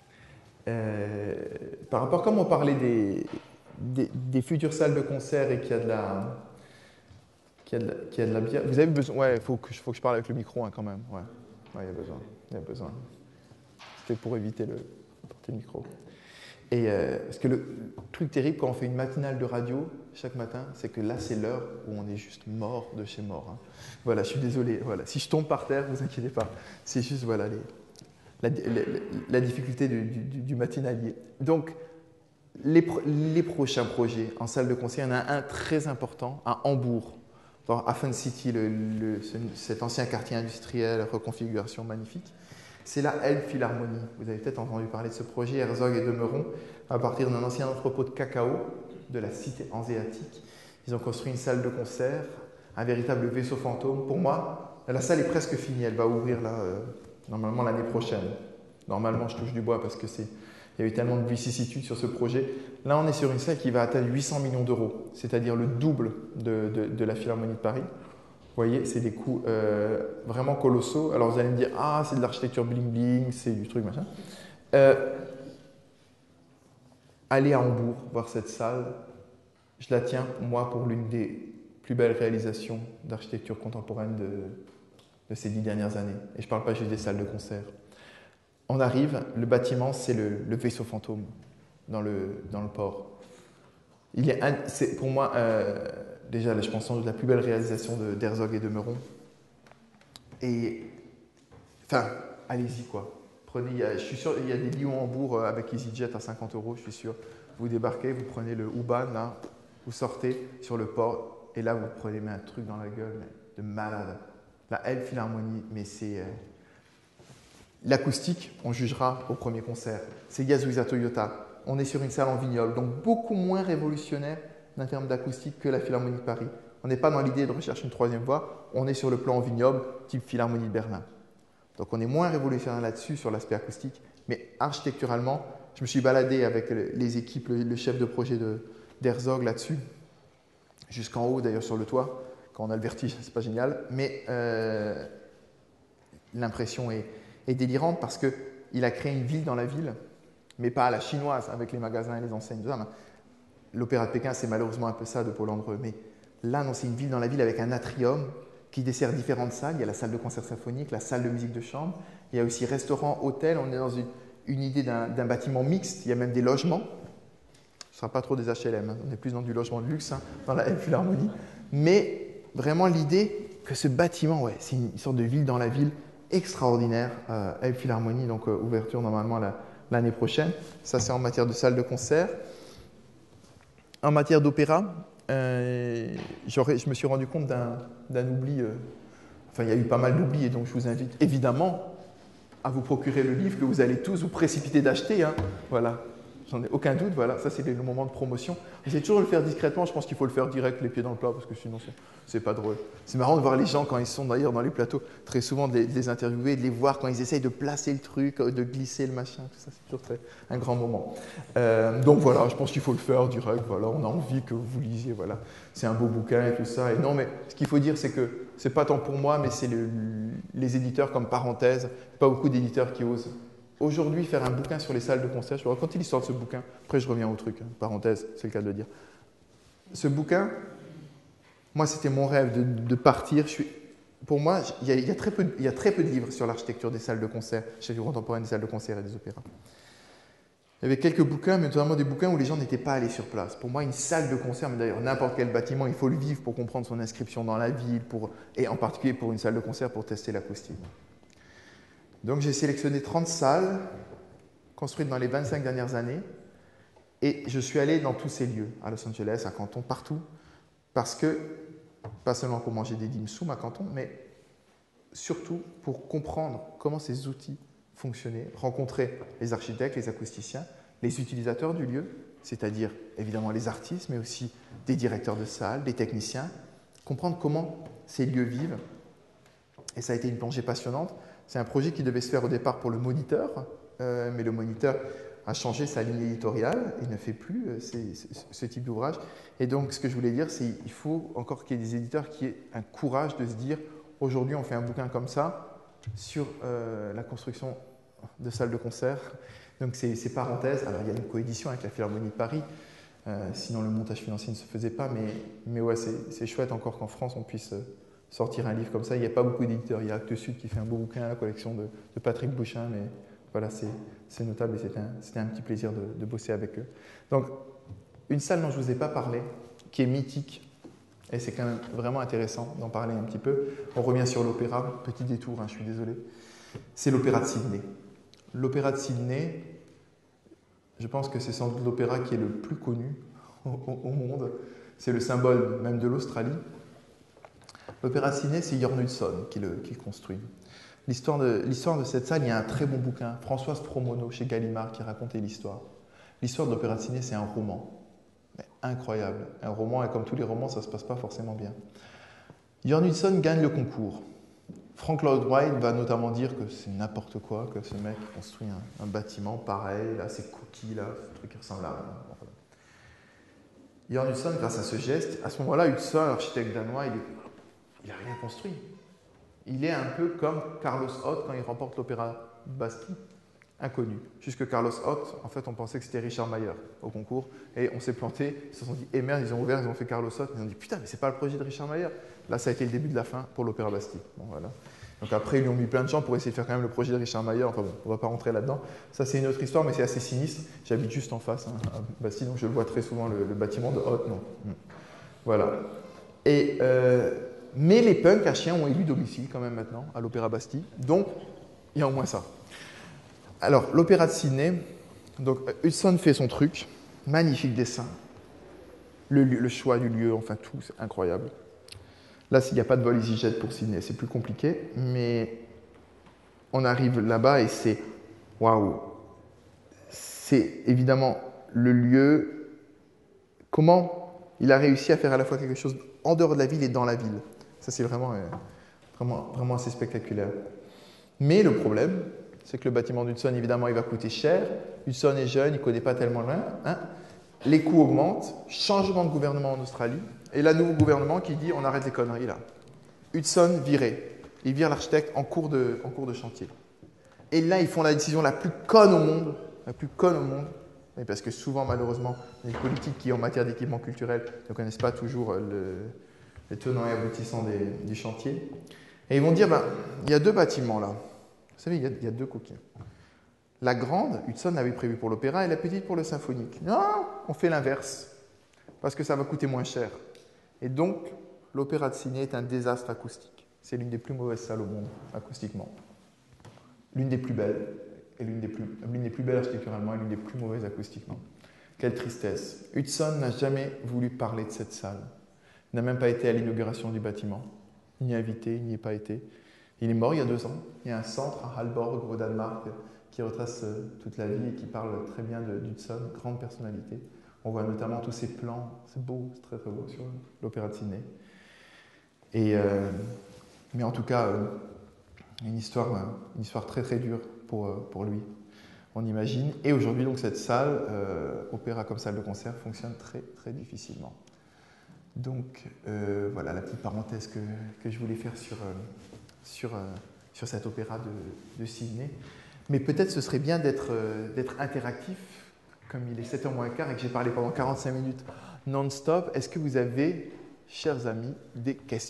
Par rapport, comme on parlait des futures salles de concert et qu'il y a qui a de la bière. Vous avez besoin. Ouais, faut que je parle avec le micro hein, quand même. Ouais, il y a besoin. Il y a besoin. C'était pour éviter porter le micro. Et parce que le truc terrible quand on fait une matinale de radio chaque matin, c'est que là c'est l'heure où on est juste mort de chez mort. Hein. Voilà, je suis désolé. Voilà, si je tombe par terre, vous inquiétez pas. C'est juste voilà la difficulté du matinalier. Donc les prochains projets en salle de concert, il y en a un très important à Hambourg, dans Hafen City, cet ancien quartier industriel, reconfiguration magnifique. C'est la Elbphilharmonie. Vous avez peut-être entendu parler de ce projet, Herzog et de Meuron, à partir d'un ancien entrepôt de cacao de la cité hanséatique. Ils ont construit une salle de concert, un véritable vaisseau fantôme. Pour moi, la salle est presque finie. Elle va ouvrir là, normalement l'année prochaine. Normalement, je touche du bois parce que il y a eu tellement de vicissitudes sur ce projet. Là, on est sur une salle qui va atteindre 800 millions d'euros, c'est-à-dire le double de la Philharmonie de Paris. Vous voyez, c'est des coûts vraiment colossaux. Alors vous allez me dire, ah, c'est de l'architecture bling-bling, c'est du truc machin. Allez à Hambourg voir cette salle. Je la tiens, moi, pour l'une des plus belles réalisations d'architecture contemporaine de ces 10 dernières années. Et je ne parle pas juste des salles de concert. On arrive, le bâtiment, c'est le vaisseau fantôme dans le port. C'est pour moi, déjà, je pense, la plus belle réalisation d'Herzog et de Meuron. Et, enfin, allez-y, quoi. Je suis sûr, il y a des Lyon-Hambourg avec EasyJet à 50 €, je suis sûr. Vous débarquez, vous prenez le U-Bahn, là, vous sortez sur le port, et là, vous prenez un truc dans la gueule, de malade. La Elbphilharmonie, mais c'est... L'acoustique, on jugera au premier concert. C'est Yasuhisa Toyota. On est sur une salle en vignoble, donc beaucoup moins révolutionnaire en termes d'acoustique que la Philharmonie de Paris. On n'est pas dans l'idée de rechercher une troisième voie, on est sur le plan en vignoble, type Philharmonie de Berlin. Donc on est moins révolutionnaire là-dessus, sur l'aspect acoustique, mais architecturalement, je me suis baladé avec les équipes, le chef de projet d'Herzog là-dessus, jusqu'en haut d'ailleurs sur le toit, quand on a le vertige, c'est pas génial, mais l'impression est délirante parce qu'il a créé une ville dans la ville, mais pas à la chinoise, avec les magasins et les enseignes. L'Opéra de Pékin, c'est malheureusement un peu ça de Paul Andreu, mais là, non, c'est une ville dans la ville avec un atrium qui dessert différentes salles. Il y a la salle de concert symphonique, la salle de musique de chambre, il y a aussi restaurant, hôtel. On est dans une idée d'un bâtiment mixte, il y a même des logements. Ce ne sera pas trop des HLM, hein. On est plus dans du logement de luxe, hein, dans la Elbphilharmonie. Mais vraiment l'idée que ce bâtiment, ouais, c'est une sorte de ville dans la ville extraordinaire, Elbphilharmonie, donc ouverture normalement l'année prochaine. Ça, c'est en matière de salle de concert. En matière d'opéra, je me suis rendu compte d'un oubli. Enfin, il y a eu pas mal d'oublis, et donc je vous invite évidemment à vous procurer le livre que vous allez tous vous précipiter d'acheter. Hein. Voilà, j'en ai aucun doute. Voilà, ça c'est le moment de promotion. Essayez toujours de le faire discrètement. Je pense qu'il faut le faire direct, les pieds dans le plat, parce que sinon c'est pas drôle. C'est marrant de voir les gens quand ils sont d'ailleurs dans les plateaux, très souvent de les interviewer, de les voir quand ils essayent de placer le truc, de glisser le machin, tout ça, c'est toujours un grand moment. Donc voilà, je pense qu'il faut le faire direct. Voilà, on a envie que vous lisiez. Voilà, c'est un beau bouquin et tout ça. Et non, mais ce qu'il faut dire, c'est que c'est pas tant pour moi, mais c'est les éditeurs comme parenthèse. Pas beaucoup d'éditeurs qui osent aujourd'hui faire un bouquin sur les salles de concert. Je vais raconter l'histoire de ce bouquin. Après, je reviens au truc. Hein. Parenthèse, c'est le cas de le dire. Ce bouquin, moi, c'était mon rêve de partir. Pour moi, il y a très peu de livres sur l'architecture des salles de concert, l'architecture contemporaine des salles de concert et des opéras. Il y avait quelques bouquins, mais notamment des bouquins où les gens n'étaient pas allés sur place. Pour moi, une salle de concert, mais d'ailleurs n'importe quel bâtiment, il faut le vivre pour comprendre son inscription dans la ville, et en particulier pour une salle de concert pour tester l'acoustique. Donc j'ai sélectionné 30 salles construites dans les 25 dernières années, et je suis allé dans tous ces lieux, à Los Angeles, à Canton, partout, parce que, pas seulement pour manger des dim sum à Canton, mais surtout pour comprendre comment ces outils fonctionnaient, rencontrer les architectes, les acousticiens, les utilisateurs du lieu, c'est-à-dire évidemment les artistes, mais aussi des directeurs de salle, des techniciens, comprendre comment ces lieux vivent. Et ça a été une plongée passionnante. C'est un projet qui devait se faire au départ pour le Moniteur, mais le Moniteur a changé sa ligne éditoriale et ne fait plus ce type d'ouvrage. Et donc, ce que je voulais dire, c'est qu'il faut encore qu'il y ait des éditeurs qui aient un courage de se dire aujourd'hui, on fait un bouquin comme ça sur la construction de salles de concert. Donc, c'est parenthèse. Alors, il y a une coédition avec la Philharmonie de Paris. Sinon, le montage financier ne se faisait pas. Mais ouais, c'est chouette encore qu'en France, on puisse sortir un livre comme ça. Il n'y a pas beaucoup d'éditeurs. Il y a Actes Sud qui fait un beau bouquin, la collection de Patrick Bouchin. Mais voilà, c'est notable et c'était un petit plaisir de bosser avec eux. Donc, une salle dont je ne vous ai pas parlé, qui est mythique, et c'est quand même vraiment intéressant d'en parler un petit peu. On revient sur l'opéra, petit détour, je suis désolé. C'est l'opéra de Sydney. L'opéra de Sydney, je pense que c'est sans doute l'opéra qui est le plus connu au monde. C'est le symbole même de l'Australie. L'opéra de Sydney, c'est Jørn Utzon qui le construit. L'histoire de cette salle, il y a un très bon bouquin, Françoise Promono chez Gallimard, qui racontait l'histoire. L'histoire de l'opéra de Sydney, c'est un roman. Mais incroyable. Un roman, et comme tous les romans, ça ne se passe pas forcément bien. Jørn Utzon gagne le concours. Frank Lloyd Wright va notamment dire que c'est n'importe quoi, que ce mec construit un bâtiment pareil, là, ces cookies, là, ce truc qui ressemble à rien. Jørn Utzon, grâce à ce geste, à ce moment-là, Utzon, l'architecte danois, il n'a rien construit. Il est un peu comme Carlos Hott quand il remporte l'opéra Bastille. Inconnu. Jusque Carlos Hott, en fait, on pensait que c'était Richard Mayer au concours, et on s'est planté, ils se sont dit, eh merde, ils ont ouvert, ils ont fait Carlos Hott, ils ont dit, putain, mais c'est pas le projet de Richard Mayer. Là, ça a été le début de la fin pour l'Opéra Bastille. Bon, voilà. Donc après, ils lui ont mis plein de gens pour essayer de faire quand même le projet de Richard Mayer, enfin bon, on va pas rentrer là-dedans. Ça, c'est une autre histoire, mais c'est assez sinistre. J'habite juste en face, à Bastille, donc je le vois très souvent, le bâtiment de Hott, non. Voilà. Et, mais les punks à chiens ont élu domicile quand même maintenant, à l'Opéra Bastille, donc il y a au moins ça. Alors, l'opéra de Sydney, donc Utzon fait son truc, magnifique dessin, le choix du lieu, enfin tout, c'est incroyable. Là, s'il n'y a pas de vol EasyJet pour Sydney, c'est plus compliqué, mais on arrive là-bas et c'est waouh. C'est évidemment le lieu. Comment il a réussi à faire à la fois quelque chose en dehors de la ville et dans la ville. Ça, c'est vraiment assez spectaculaire. Mais le problème, c'est que le bâtiment d'Utzon, évidemment, il va coûter cher. Utzon est jeune, il ne connaît pas tellement loin. Les coûts augmentent, changement de gouvernement en Australie, et là, nouveau gouvernement qui dit on arrête les conneries là. Utzon viré. Il vire l'architecte en cours de chantier. Et là, ils font la décision la plus conne au monde, et parce que souvent, malheureusement, les politiques qui, en matière d'équipement culturel, ne connaissent pas toujours les tenants et aboutissants du chantier. Et ils vont dire, il y a deux bâtiments là. Vous savez, il y a deux coquilles. La grande, Utzon l'avait prévue pour l'opéra, et la petite pour le symphonique. Non, on fait l'inverse, parce que ça va coûter moins cher. Et donc, l'opéra de Sydney est un désastre acoustique. C'est l'une des plus mauvaises salles au monde, acoustiquement. L'une des plus belles, et l'une des plus belles architecturalement, et l'une des plus mauvaises acoustiquement. Quelle tristesse. Utzon n'a jamais voulu parler de cette salle. Il n'a même pas été à l'inauguration du bâtiment. Il n'y est invité, il n'y est pas été. Il est mort il y a 2 ans. Il y a un centre à Aalborg, au Danemark, qui retrace toute la vie et qui parle très bien d'Utzon, grande personnalité. On voit notamment tous ces plans, c'est beau, c'est très très beau sur l'opéra de Sydney. Mais en tout cas, une histoire très très dure pour lui, on imagine. Et aujourd'hui, donc, cette salle, opéra comme salle de concert, fonctionne très très difficilement. Donc voilà la petite parenthèse que je voulais faire sur cet opéra de Sydney. Mais peut-être ce serait bien d'être interactif, comme il est 7h moins quart et que j'ai parlé pendant 45 minutes non-stop. Est-ce que vous avez, chers amis, des questions ?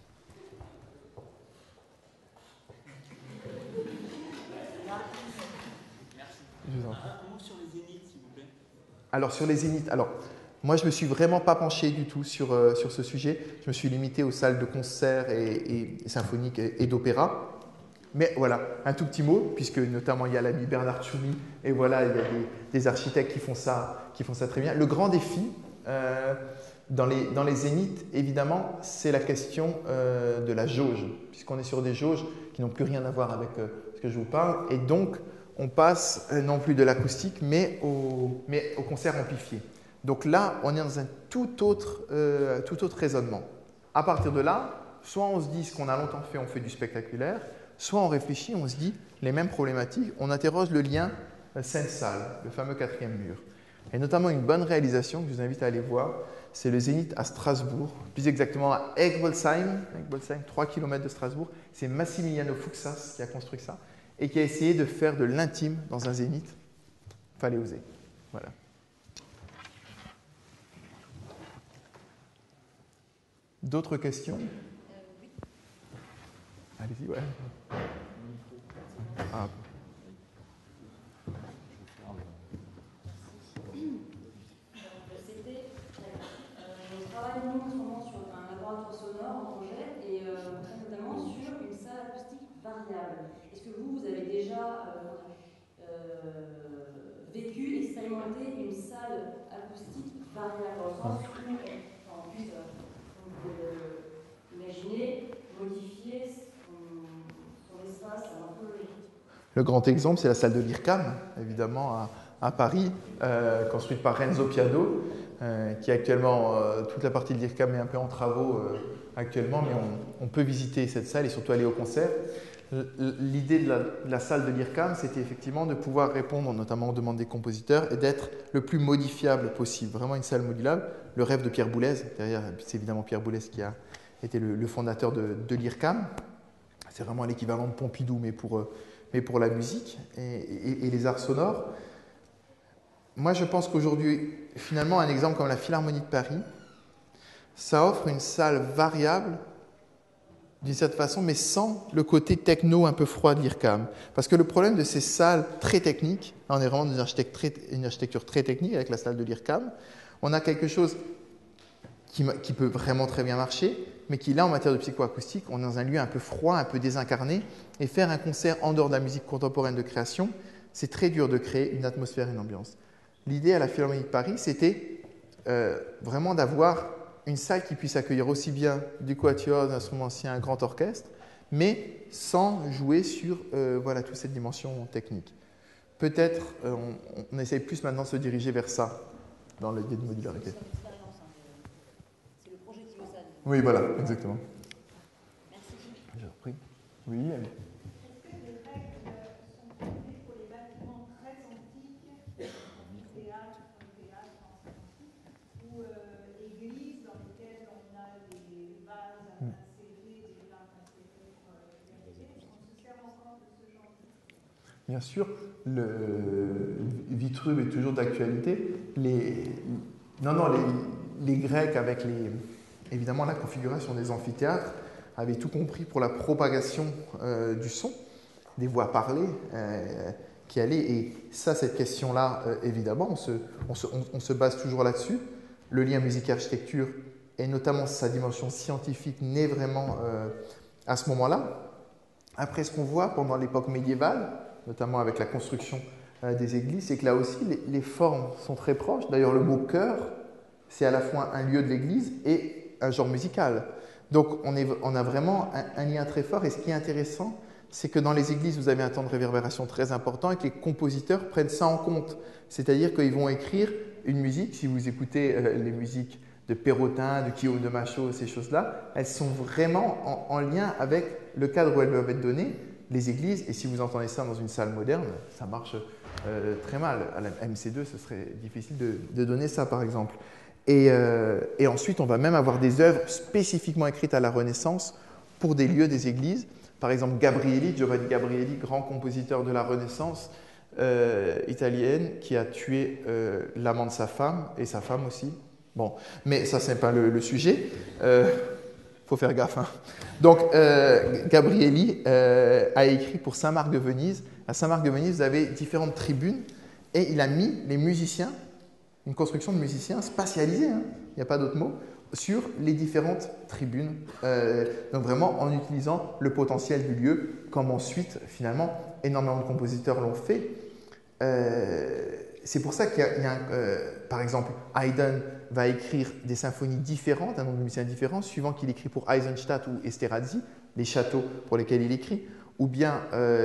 Je vous en prie. Un mot sur les zéniths, s'il vous plaît. Alors, sur les zéniths, moi, je ne me suis vraiment pas penché du tout sur ce sujet. Je me suis limité aux salles de concert et symphoniques et d'opéra. Mais voilà, un tout petit mot, puisque notamment il y a l'ami Bernard Tchoumi, et voilà, il y a des architectes qui font ça très bien. Le grand défi dans les zéniths, évidemment, c'est la question de la jauge, puisqu'on est sur des jauges qui n'ont plus rien à voir avec ce que je vous parle. Et donc, on passe non plus de l'acoustique, mais au concert amplifié. Donc là, on est dans un tout autre raisonnement. À partir de là, soit on se dit ce qu'on a longtemps fait, on fait du spectaculaire, soit on réfléchit, on se dit les mêmes problématiques, on interroge le lien scène-salle, le fameux 4e mur. Et notamment une bonne réalisation que je vous invite à aller voir, c'est le Zénith à Strasbourg, plus exactement à Egbolsheim, 3 km de Strasbourg. C'est Massimiliano Fuxas qui a construit ça et qui a essayé de faire de l'intime dans un Zénith. Fallait oser. Voilà. D'autres questions? Oui. Allez-y, ouais. Ah. On travaille nous en ce moment sur un laboratoire sonore en projet et notamment sur une salle acoustique variable. Est-ce que vous avez déjà vécu, expérimenté une salle acoustique variable dans le sens où on puisse imaginer, modifier son espace un peu. Le grand exemple, c'est la salle de l'IRCAM, évidemment, à Paris, construite par Renzo Piado, qui actuellement, toute la partie de l'IRCAM est un peu en travaux actuellement, mais on peut visiter cette salle et surtout aller au concert. L'idée de la salle de l'IRCAM, c'était effectivement de pouvoir répondre notamment aux demandes des compositeurs et d'être le plus modifiable possible. Vraiment une salle modulable. Le rêve de Pierre Boulez, derrière, c'est évidemment Pierre Boulez qui a été le fondateur de l'IRCAM. C'est vraiment l'équivalent de Pompidou, mais pour la musique et les arts sonores. Moi, je pense qu'aujourd'hui, finalement, un exemple comme la Philharmonie de Paris, ça offre une salle variable d'une certaine façon, mais sans le côté techno un peu froid de l'IRCAM. Parce que le problème de ces salles très techniques, là on est vraiment dans une architecture très technique avec la salle de l'IRCAM, on a quelque chose qui peut vraiment très bien marcher, mais qui là en matière de psychoacoustique, on est dans un lieu un peu froid, un peu désincarné, et faire un concert en dehors de la musique contemporaine de création, c'est très dur de créer une atmosphère, une ambiance. L'idée à la Philharmonie de Paris, c'était vraiment d'avoir une salle qui puisse accueillir aussi bien du quatuor, d'un instrument ancien, un grand orchestre, mais sans jouer sur voilà, toute cette dimension technique. Peut-être on essaye plus maintenant de se diriger vers ça dans l'idée de modularité. C'est le projet qui veut ça. Oui, voilà, exactement. Merci. J'ai repris. Oui, allez. Est-ce que les règles sont prévues pour les bâtiments très antiques, théâtres ou églises dans lesquelles on a des vases insérés, des lampes insérées pour l'humanité? On se sert encore de ce genre de choses? Bien sûr, le Vitruve est toujours d'actualité. Les Grecs, avec évidemment la configuration des amphithéâtres, avaient tout compris pour la propagation du son, des voix parlées qui allaient. Et ça, cette question-là, évidemment, on se base toujours là-dessus. Le lien musique-architecture, et notamment sa dimension scientifique, naît vraiment à ce moment-là. Après, ce qu'on voit pendant l'époque médiévale, notamment avec la construction des églises, c'est que là aussi, les formes sont très proches. D'ailleurs, le mot chœur, c'est à la fois un lieu de l'église et un genre musical. Donc, on a vraiment un lien très fort. Et ce qui est intéressant, c'est que dans les églises, vous avez un temps de réverbération très important et que les compositeurs prennent ça en compte. C'est-à-dire qu'ils vont écrire une musique. Si vous écoutez les musiques de Perrotin, de Guillaume de Machaut, ces choses-là, elles sont vraiment en lien avec le cadre où elles doivent être données, les églises. Et si vous entendez ça dans une salle moderne, ça marche très mal. À la MC2, ce serait difficile de donner ça, par exemple. Et ensuite, on va même avoir des œuvres spécifiquement écrites à la Renaissance pour des lieux, des églises. Par exemple, Giovanni Gabrieli, grand compositeur de la Renaissance italienne, qui a tué l'amant de sa femme, et sa femme aussi. Bon, mais ça, ce n'est pas le sujet. Faut faire gaffe. Hein. Donc, Gabrieli a écrit pour Saint-Marc de Venise. À Saint-Marc de Venise, vous avez différentes tribunes, et il a mis les musiciens, une construction de musiciens spatialisés, hein, il n'y a pas d'autre mot, sur les différentes tribunes. Donc vraiment en utilisant le potentiel du lieu, comme ensuite, finalement, énormément de compositeurs l'ont fait. C'est pour ça qu'il y a par exemple, Haydn va écrire des symphonies différentes, un nombre de musiciens différents, suivant qu'il écrit pour Eisenstadt ou Esterházy, les châteaux pour lesquels il écrit, ou bien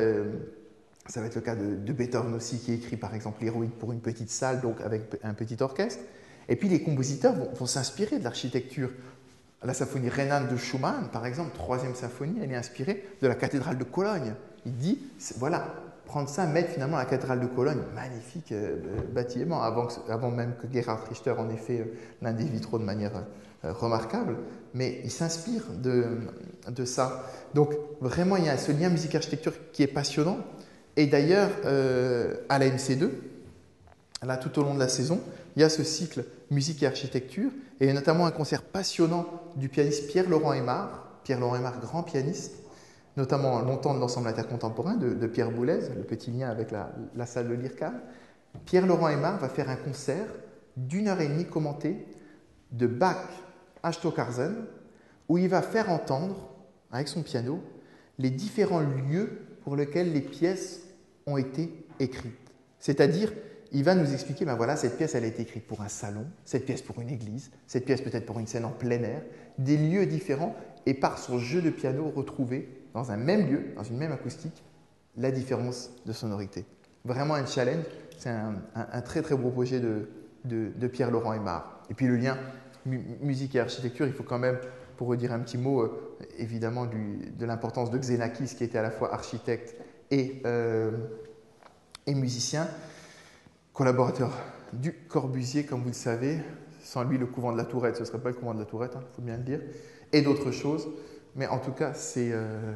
ça va être le cas de Beethoven aussi, qui écrit par exemple l'Héroïde pour une petite salle, donc avec un petit orchestre. Et puis les compositeurs vont s'inspirer de l'architecture. La symphonie rhénane de Schumann, par exemple, troisième symphonie, elle est inspirée de la cathédrale de Cologne. Il dit, voilà, prendre ça, mettre finalement la cathédrale de Cologne, magnifique bâtiment, avant même que Gerhard Richter en ait fait l'un des vitraux de manière remarquable, mais il s'inspire de ça. Donc vraiment, il y a ce lien musique-architecture qui est passionnant. Et d'ailleurs, à la MC2, là, tout au long de la saison, il y a ce cycle musique et architecture, et il y a notamment un concert passionnant du pianiste Pierre-Laurent Aymar. Pierre-Laurent Aymar, grand pianiste, notamment longtemps de l'ensemble intercontemporain de Pierre Boulez, le petit lien avec la salle de l'IRCAM. Pierre-Laurent Aymar va faire un concert d'1h30 commenté de Bach à Stockhausen, où il va faire entendre, avec son piano, les différents lieux pour lesquels les pièces ont été écrites. C'est-à-dire, il va nous expliquer, ben voilà, cette pièce, elle a été écrite pour un salon, cette pièce pour une église, cette pièce peut-être pour une scène en plein air, des lieux différents, et par son jeu de piano, retrouver dans un même lieu, dans une même acoustique, la différence de sonorité. Vraiment un challenge, c'est un très très beau projet de Pierre-Laurent Aymar. Et puis le lien musique et architecture, il faut quand même, pour redire un petit mot, évidemment, de l'importance de Xenakis, qui était à la fois architecte et musicien, collaborateur du Corbusier, comme vous le savez. Sans lui, le couvent de la Tourette, ce ne serait pas le couvent de la Tourette, il faut bien le dire, et d'autres choses. Mais en tout cas, c'est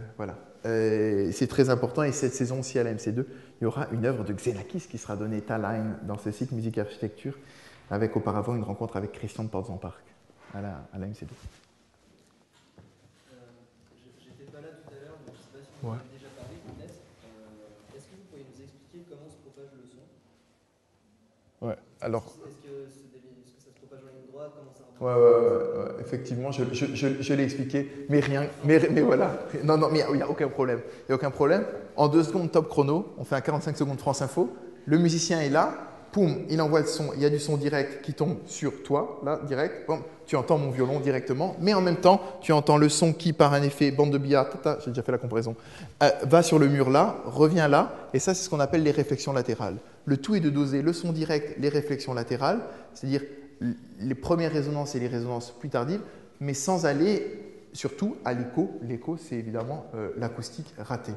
très important. Et cette saison aussi à la MC2, il y aura une œuvre de Xenakis qui sera donnée Tallheim dans ce site musique et architecture, avec auparavant une rencontre avec Christian de Portzamparc à la MC2. J'étais pas là tout à l'heure, donc je ne sais pas si vous en avez déjà parlé, peut-être. Est-ce que vous pourriez nous expliquer comment se propage le son? Ouais, alors. Est-ce que ça se propage en ligne droite? Comment ça Ouais, effectivement, je l'ai expliqué, mais voilà. Non, mais il n'y a aucun problème. Il n'y a aucun problème. En 2 secondes, top chrono, on fait un 45 secondes France Info. Le musicien est là, poum, il envoie le son. Il y a du son direct qui tombe sur toi, là, direct. Boum, tu entends mon violon directement, mais en même temps, tu entends le son qui, par un effet bande de billard, j'ai déjà fait la comparaison, va sur le mur là, revient là, et ça, c'est ce qu'on appelle les réflexions latérales. Le tout est de doser le son direct, les réflexions latérales, c'est-à-dire les premières résonances et les résonances plus tardives, mais sans aller surtout à l'écho. L'écho, c'est évidemment l'acoustique ratée.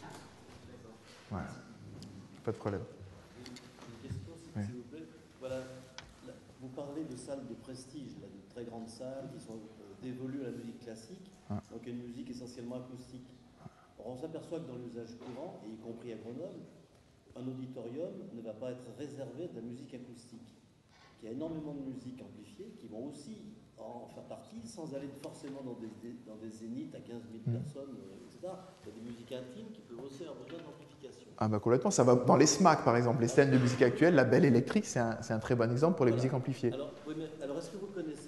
Voilà. Pas de problème. Une question, s'il vous plaît. Voilà, là, vous parlez de salles de prestige, là, de très grandes salles qui sont dévolues à la musique classique, donc une musique essentiellement acoustique. Or, on s'aperçoit que dans l'usage courant, et y compris à Grenoble, un auditorium ne va pas être réservé de la musique acoustique. Il y a énormément de musiques amplifiées qui vont aussi en faire partie sans aller forcément dans des zéniths à 15 000 personnes, etc. Il y a des musiques intimes qui peuvent aussi avoir besoin d'amplification. Ah bah complètement, ça va dans les SMAC par exemple, les scènes de musique actuelle, la Belle électrique, c'est un très bon exemple pour les musiques amplifiées. Alors, est-ce que vous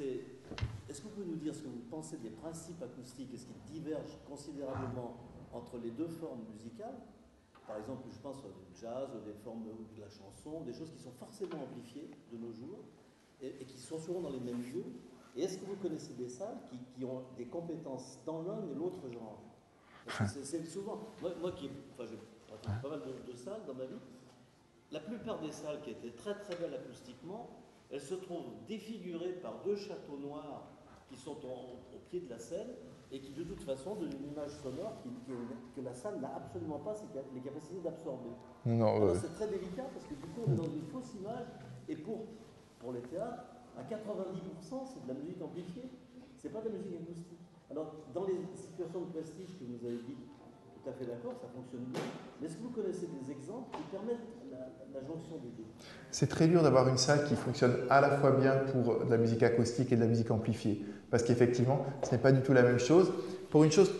pouvez nous dire ce que vous pensez des principes acoustiques? Est-ce qu'ils divergent considérablement entre les deux formes musicales? Par exemple, je pense au jazz, des formes de la chanson, des choses qui sont forcément amplifiées de nos jours et qui sont souvent dans les mêmes lieux. Et est-ce que vous connaissez des salles qui ont des compétences dans l'un et l'autre genre? C'est souvent, j'ai pratiqué pas mal de salles dans ma vie. La plupart des salles qui étaient très très belles acoustiquement, elles se trouvent défigurées par 2 châteaux noirs qui sont au pied de la scène et qui de toute façon donnent une image sonore que la salle n'a absolument pas les capacités d'absorber. C'est très délicat parce que du coup on est dans une fausse image et pour les théâtres, à 90% c'est de la musique amplifiée, c'est pas de la musique acoustique. Alors dans les situations de prestige que vous avez dit, tout à fait d'accord, ça fonctionne bien, mais est-ce que vous connaissez des exemples qui permettent la jonction des deux? C'est très dur d'avoir une salle qui fonctionne à la fois bien pour de la musique acoustique et de la musique amplifiée. Parce qu'effectivement, ce n'est pas du tout la même chose. Pour une chose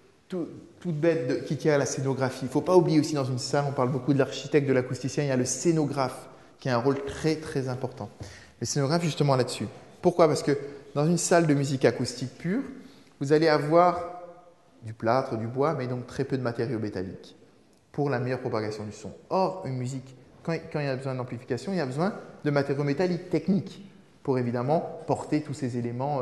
toute bête qui tient à la scénographie, il ne faut pas oublier aussi dans une salle, on parle beaucoup de l'architecte, de l'acousticien, il y a le scénographe qui a un rôle très très important. Le scénographe justement là-dessus. Pourquoi? Parce que dans une salle de musique acoustique pure, vous allez avoir du plâtre, du bois, mais donc très peu de matériaux métalliques pour la meilleure propagation du son. Or, une musique, quand il y a besoin d'amplification, il y a besoin de matériaux métalliques techniques pour évidemment porter tous ces éléments,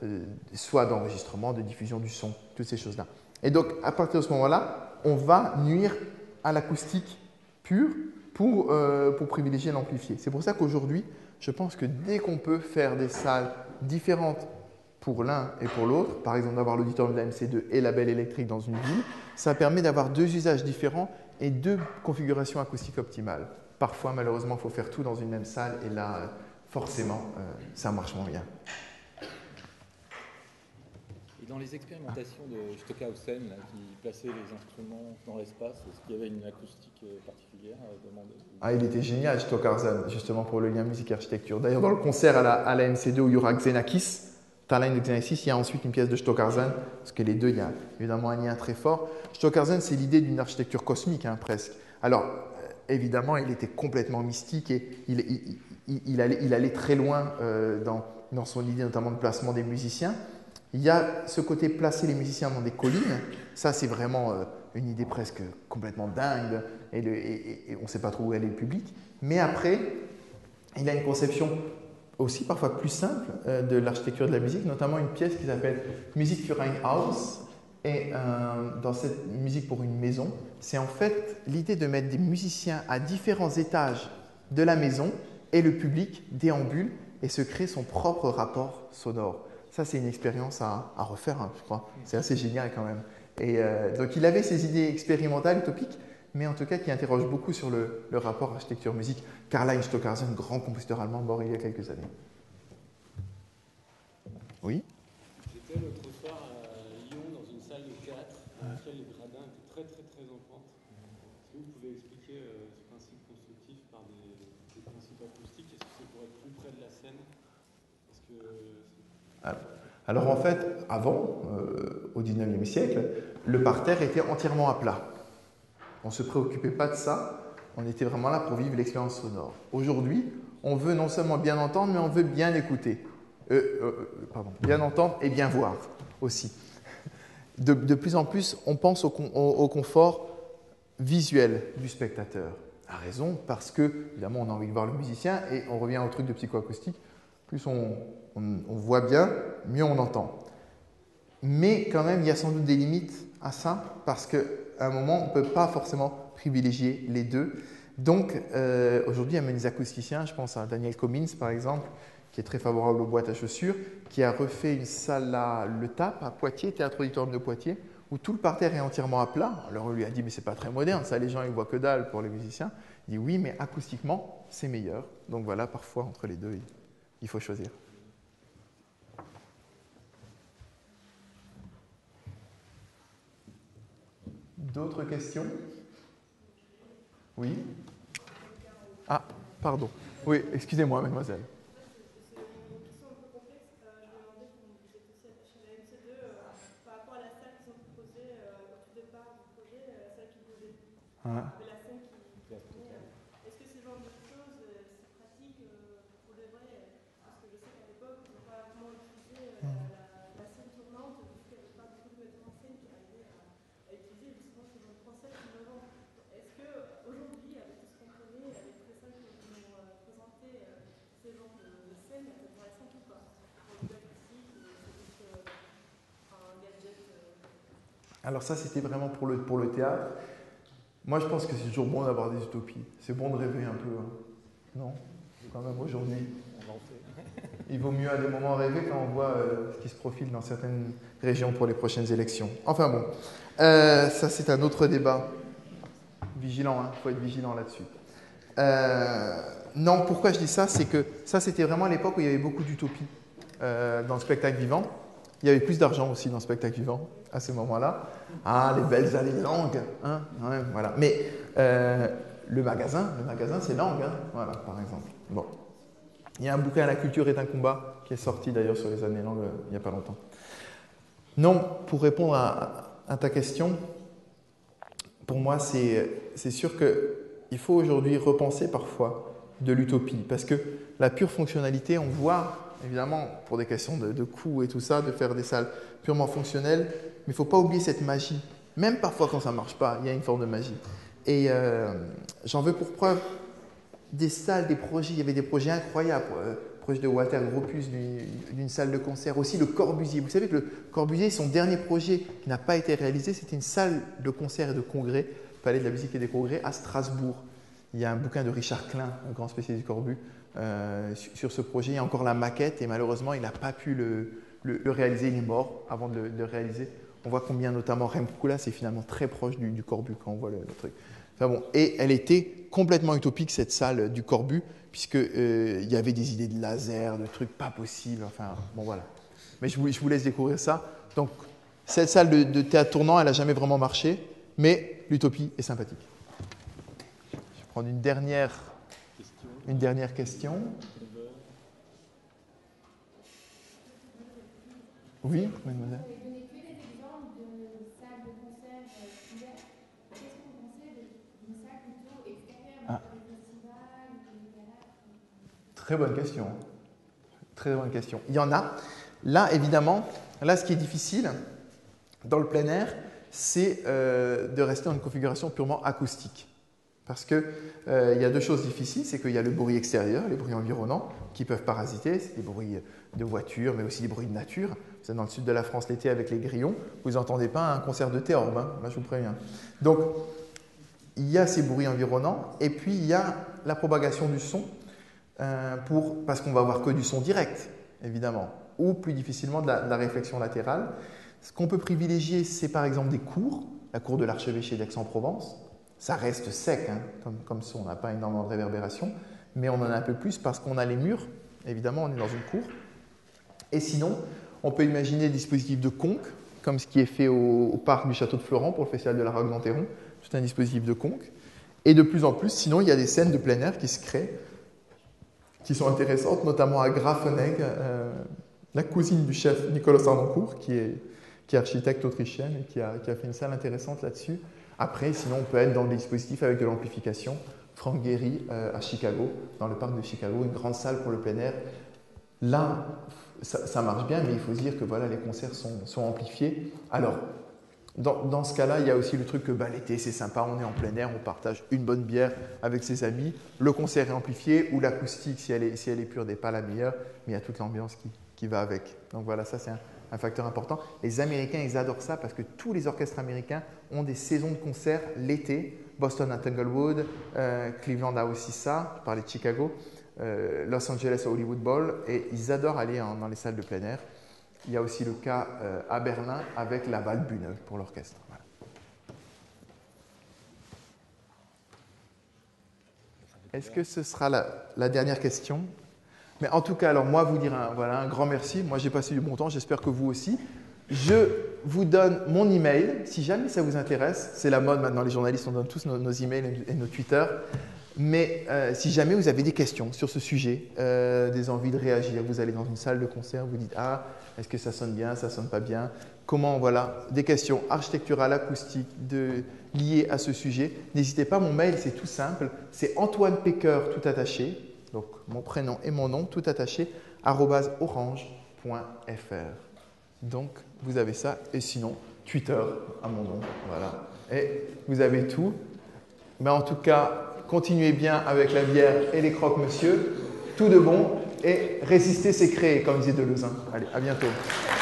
soit d'enregistrement, de diffusion du son, toutes ces choses-là. Et donc, à partir de ce moment-là, on va nuire à l'acoustique pure pour privilégier l'amplifié. C'est pour ça qu'aujourd'hui, je pense que dès qu'on peut faire des salles différentes pour l'un et pour l'autre, par exemple d'avoir l'auditorium de la MC2 et la Belle électrique dans une ville, ça permet d'avoir 2 usages différents et 2 configurations acoustiques optimales. Parfois, malheureusement, il faut faire tout dans une même salle et là, forcément, ça marche moins bien. dans les expérimentations de Stockhausen, là, qui plaçait les instruments dans l'espace, est-ce qu'il y avait une acoustique particulière demandée? Ah, il était génial, Stockhausen, justement pour le lien musique-architecture. D'ailleurs, dans le concert à la MC2 où il y aura Xenakis, Tallinn de Xenakis, il y a ensuite une pièce de Stockhausen, parce que les deux, il y a évidemment un lien très fort. Stockhausen, c'est l'idée d'une architecture cosmique, hein, presque. Alors, évidemment, il était complètement mystique et il allait très loin dans son idée, notamment de placement des musiciens. Il y a ce côté placer les musiciens dans des collines, ça c'est vraiment une idée presque complètement dingue et on ne sait pas trop où elle est le public. Mais après, il a une conception aussi parfois plus simple de l'architecture de la musique, notamment une pièce qui s'appelle Musik für ein Haus. Et dans cette musique pour une maison, c'est en fait l'idée de mettre des musiciens à différents étages de la maison et le public déambule et se crée son propre rapport sonore. Ça, c'est une expérience à refaire, hein, je crois. C'est assez génial quand même. Et donc, il avait ces idées expérimentales, utopiques, mais en tout cas qui interrogent beaucoup sur le rapport architecture-musique. Karl-Heinz Stockhausen, grand compositeur allemand, mort il y a quelques années. Oui? J'étais l'autre soir à Lyon dans une salle de théâtre dans laquelle les gradins étaient très en pente. Est-ce que vous pouvez expliquer ce principe constructif par des principes acoustiques? Est-ce que c'est pour être plus près de la scène? Est-ce que Alors en fait, avant, au XIXe siècle, le parterre était entièrement à plat. On ne se préoccupait pas de ça, on était vraiment là pour vivre l'expérience sonore. Aujourd'hui, on veut non seulement bien entendre, mais on veut bien écouter. Bien entendre et bien voir aussi. De plus en plus, on pense au confort visuel du spectateur. À raison, parce que, évidemment, on a envie de voir le musicien et on revient au truc de psychoacoustique. Plus on voit bien, mieux on entend. Mais quand même, il y a sans doute des limites à ça, parce qu'à un moment, on ne peut pas forcément privilégier les deux. Donc, aujourd'hui, il y a même des acousticiens, je pense à Daniel Comins, par exemple, qui est très favorable aux boîtes à chaussures, qui a refait une salle à Le Tap, à Poitiers, Théâtre Auditorium de Poitiers, où tout le parterre est entièrement à plat. Alors on lui a dit, mais c'est pas très moderne, ça, les gens ils voient que dalle pour les musiciens. Il dit, oui, mais acoustiquement, c'est meilleur. Donc voilà, parfois, entre les deux, il faut choisir. D'autres questions? Oui? Ah, pardon. Oui, excusez-moi, mademoiselle. Ah. Est-ce que ce genre de choses, c'est pratique pour de vrai? Parce que je sais qu'à l'époque, on n'a pas vraiment utilisé la scène tournante, parce qu'il n'y avait pas beaucoup de metteurs en scène qui arrivaient à utiliser justement ce genre de concept innovant. Est-ce qu'aujourd'hui, avec tout ce qu'on connaît, avec tout ça que vous nous présentez, ces genres de scènes, c'est intéressant ou pas? Pour le classique, c'est juste un gadget. Alors ça, c'était vraiment pour le théâtre. Moi, je pense que c'est toujours bon d'avoir des utopies. C'est bon de rêver un peu. Hein. Non? Quand même, aujourd'hui. Il vaut mieux à des moments rêver quand on voit ce qui se profile dans certaines régions pour les prochaines élections. Enfin bon, ça c'est un autre débat. Vigilant, il faut être vigilant là-dessus. Non, pourquoi je dis ça? C'est que ça, c'était vraiment à l'époque où il y avait beaucoup d'utopies dans le spectacle vivant. Il y avait plus d'argent aussi dans le spectacle vivant à ce moment-là. Ah, les belles allées langues, hein, ouais, voilà. Mais le magasin c'est langue, hein, voilà, par exemple. Bon. Il y a un bouquin, La culture est un combat, qui est sorti d'ailleurs sur les années langues il n'y a pas longtemps. Non, pour répondre à ta question, pour moi, c'est sûr qu'il faut aujourd'hui repenser parfois de l'utopie, parce que la pure fonctionnalité, on voit évidemment, pour des questions de coûts et tout ça, de faire des salles purement fonctionnelles, mais il ne faut pas oublier cette magie. Même parfois quand ça ne marche pas, il y a une forme de magie. Et j'en veux pour preuve des salles, des projets. Il y avait des projets incroyables. Projet de Walter Gropius d'une salle de concert. Aussi le Corbusier. Vous savez que le Corbusier, son dernier projet qui n'a pas été réalisé, c'était une salle de concert et de congrès, Palais de la musique et des congrès, à Strasbourg. Il y a un bouquin de Richard Klein, un grand spécialiste du Corbu, sur ce projet. Il y a encore la maquette et malheureusement, il n'a pas pu le réaliser. Il est mort avant de le réaliser. On voit combien, notamment, Rem Koolhaas est finalement très proche du Corbu quand on voit le truc. Enfin bon, et elle était complètement utopique, cette salle du Corbu, puisqu'il y avait des idées de laser, de trucs pas possibles. Enfin, bon, voilà. Mais je vous laisse découvrir ça. Donc, cette salle de théâtre tournant, elle n'a jamais vraiment marché, mais l'utopie est sympathique. Je vais prendre une dernière question. Oui, mademoiselle. Vous avez donné que des exemples de salles de concert ouvertes. Qu'est-ce que vous pensez d'une salle plutôt extérieure, des festivals, des galas? Très bonne question. Très bonne question. Il y en a. Là, évidemment, ce qui est difficile dans le plein air, c'est de rester dans une configuration purement acoustique. Parce qu'il y a deux choses difficiles, c'est qu'il y a le bruit extérieur, les bruits environnants, qui peuvent parasiter, c'est des bruits de voitures, mais aussi des bruits de nature. Vous êtes dans le sud de la France l'été avec les grillons, vous n'entendez pas un concert de théorbe, hein, là je vous préviens. Donc, il y a ces bruits environnants, et puis il y a la propagation du son, parce qu'on va avoir que du son direct, évidemment, ou plus difficilement de la réflexion latérale. Ce qu'on peut privilégier, c'est par exemple des cours, la cour de l'archevêché d'Aix-en-Provence. Ça reste sec, hein, comme son, on n'a pas énormément de réverbération, mais on en a un peu plus parce qu'on a les murs, évidemment, on est dans une cour. Et sinon, on peut imaginer des dispositifs de conque, comme ce qui est fait au parc du Château de Florent pour le Festival de la Roque d'Enterron, tout un dispositif de conque. Et de plus en plus, sinon, il y a des scènes de plein air qui se créent, qui sont intéressantes, notamment à Grafenegg, la cousine du chef Nicolas Sarnoncourt, qui est architecte autrichienne et qui a fait une salle intéressante là-dessus. Après, sinon, on peut être dans des dispositifs avec de l'amplification. Frank Gehry à Chicago, dans le parc de Chicago, une grande salle pour le plein air. Là, ça marche bien, mais il faut se dire que voilà, les concerts sont amplifiés. Alors, dans ce cas-là, il y a aussi le truc que l'été, c'est sympa, on est en plein air, on partage une bonne bière avec ses amis. Le concert est amplifié, ou l'acoustique, si elle est pure, n'est pas la meilleure, mais il y a toute l'ambiance qui va avec. Donc voilà, ça c'est un facteur important. Les Américains, ils adorent ça parce que tous les orchestres américains ont des saisons de concerts l'été. Boston à Tanglewood, Cleveland a aussi ça, je parlais de Chicago, Los Angeles au Hollywood Bowl, et ils adorent aller dans les salles de plein air. Il y a aussi le cas à Berlin avec la Waldbühne pour l'orchestre. Voilà. Est-ce que ce sera la dernière question ? Mais en tout cas, alors moi, vous dire un grand merci. Moi, j'ai passé du bon temps, j'espère que vous aussi. Je vous donne mon email, si jamais ça vous intéresse. C'est la mode maintenant, les journalistes, on donne tous nos emails et nos Twitter. Mais si jamais vous avez des questions sur ce sujet, des envies de réagir, vous allez dans une salle de concert, vous dites « Ah, est-ce que ça sonne bien, ça sonne pas bien ?» Comment, voilà, des questions architecturales, acoustiques, liées à ce sujet. N'hésitez pas, mon mail, c'est tout simple. C'est Antoine Pecker, tout attaché. Donc, mon prénom et mon nom, tout attaché, @orange.fr. Donc, vous avez ça. Et sinon, Twitter à mon nom. Voilà. Et vous avez tout. Mais en tout cas, continuez bien avec la bière et les croque-monsieur. Tout de bon. Et résister, c'est créer, comme disait Deleuze. Allez, à bientôt.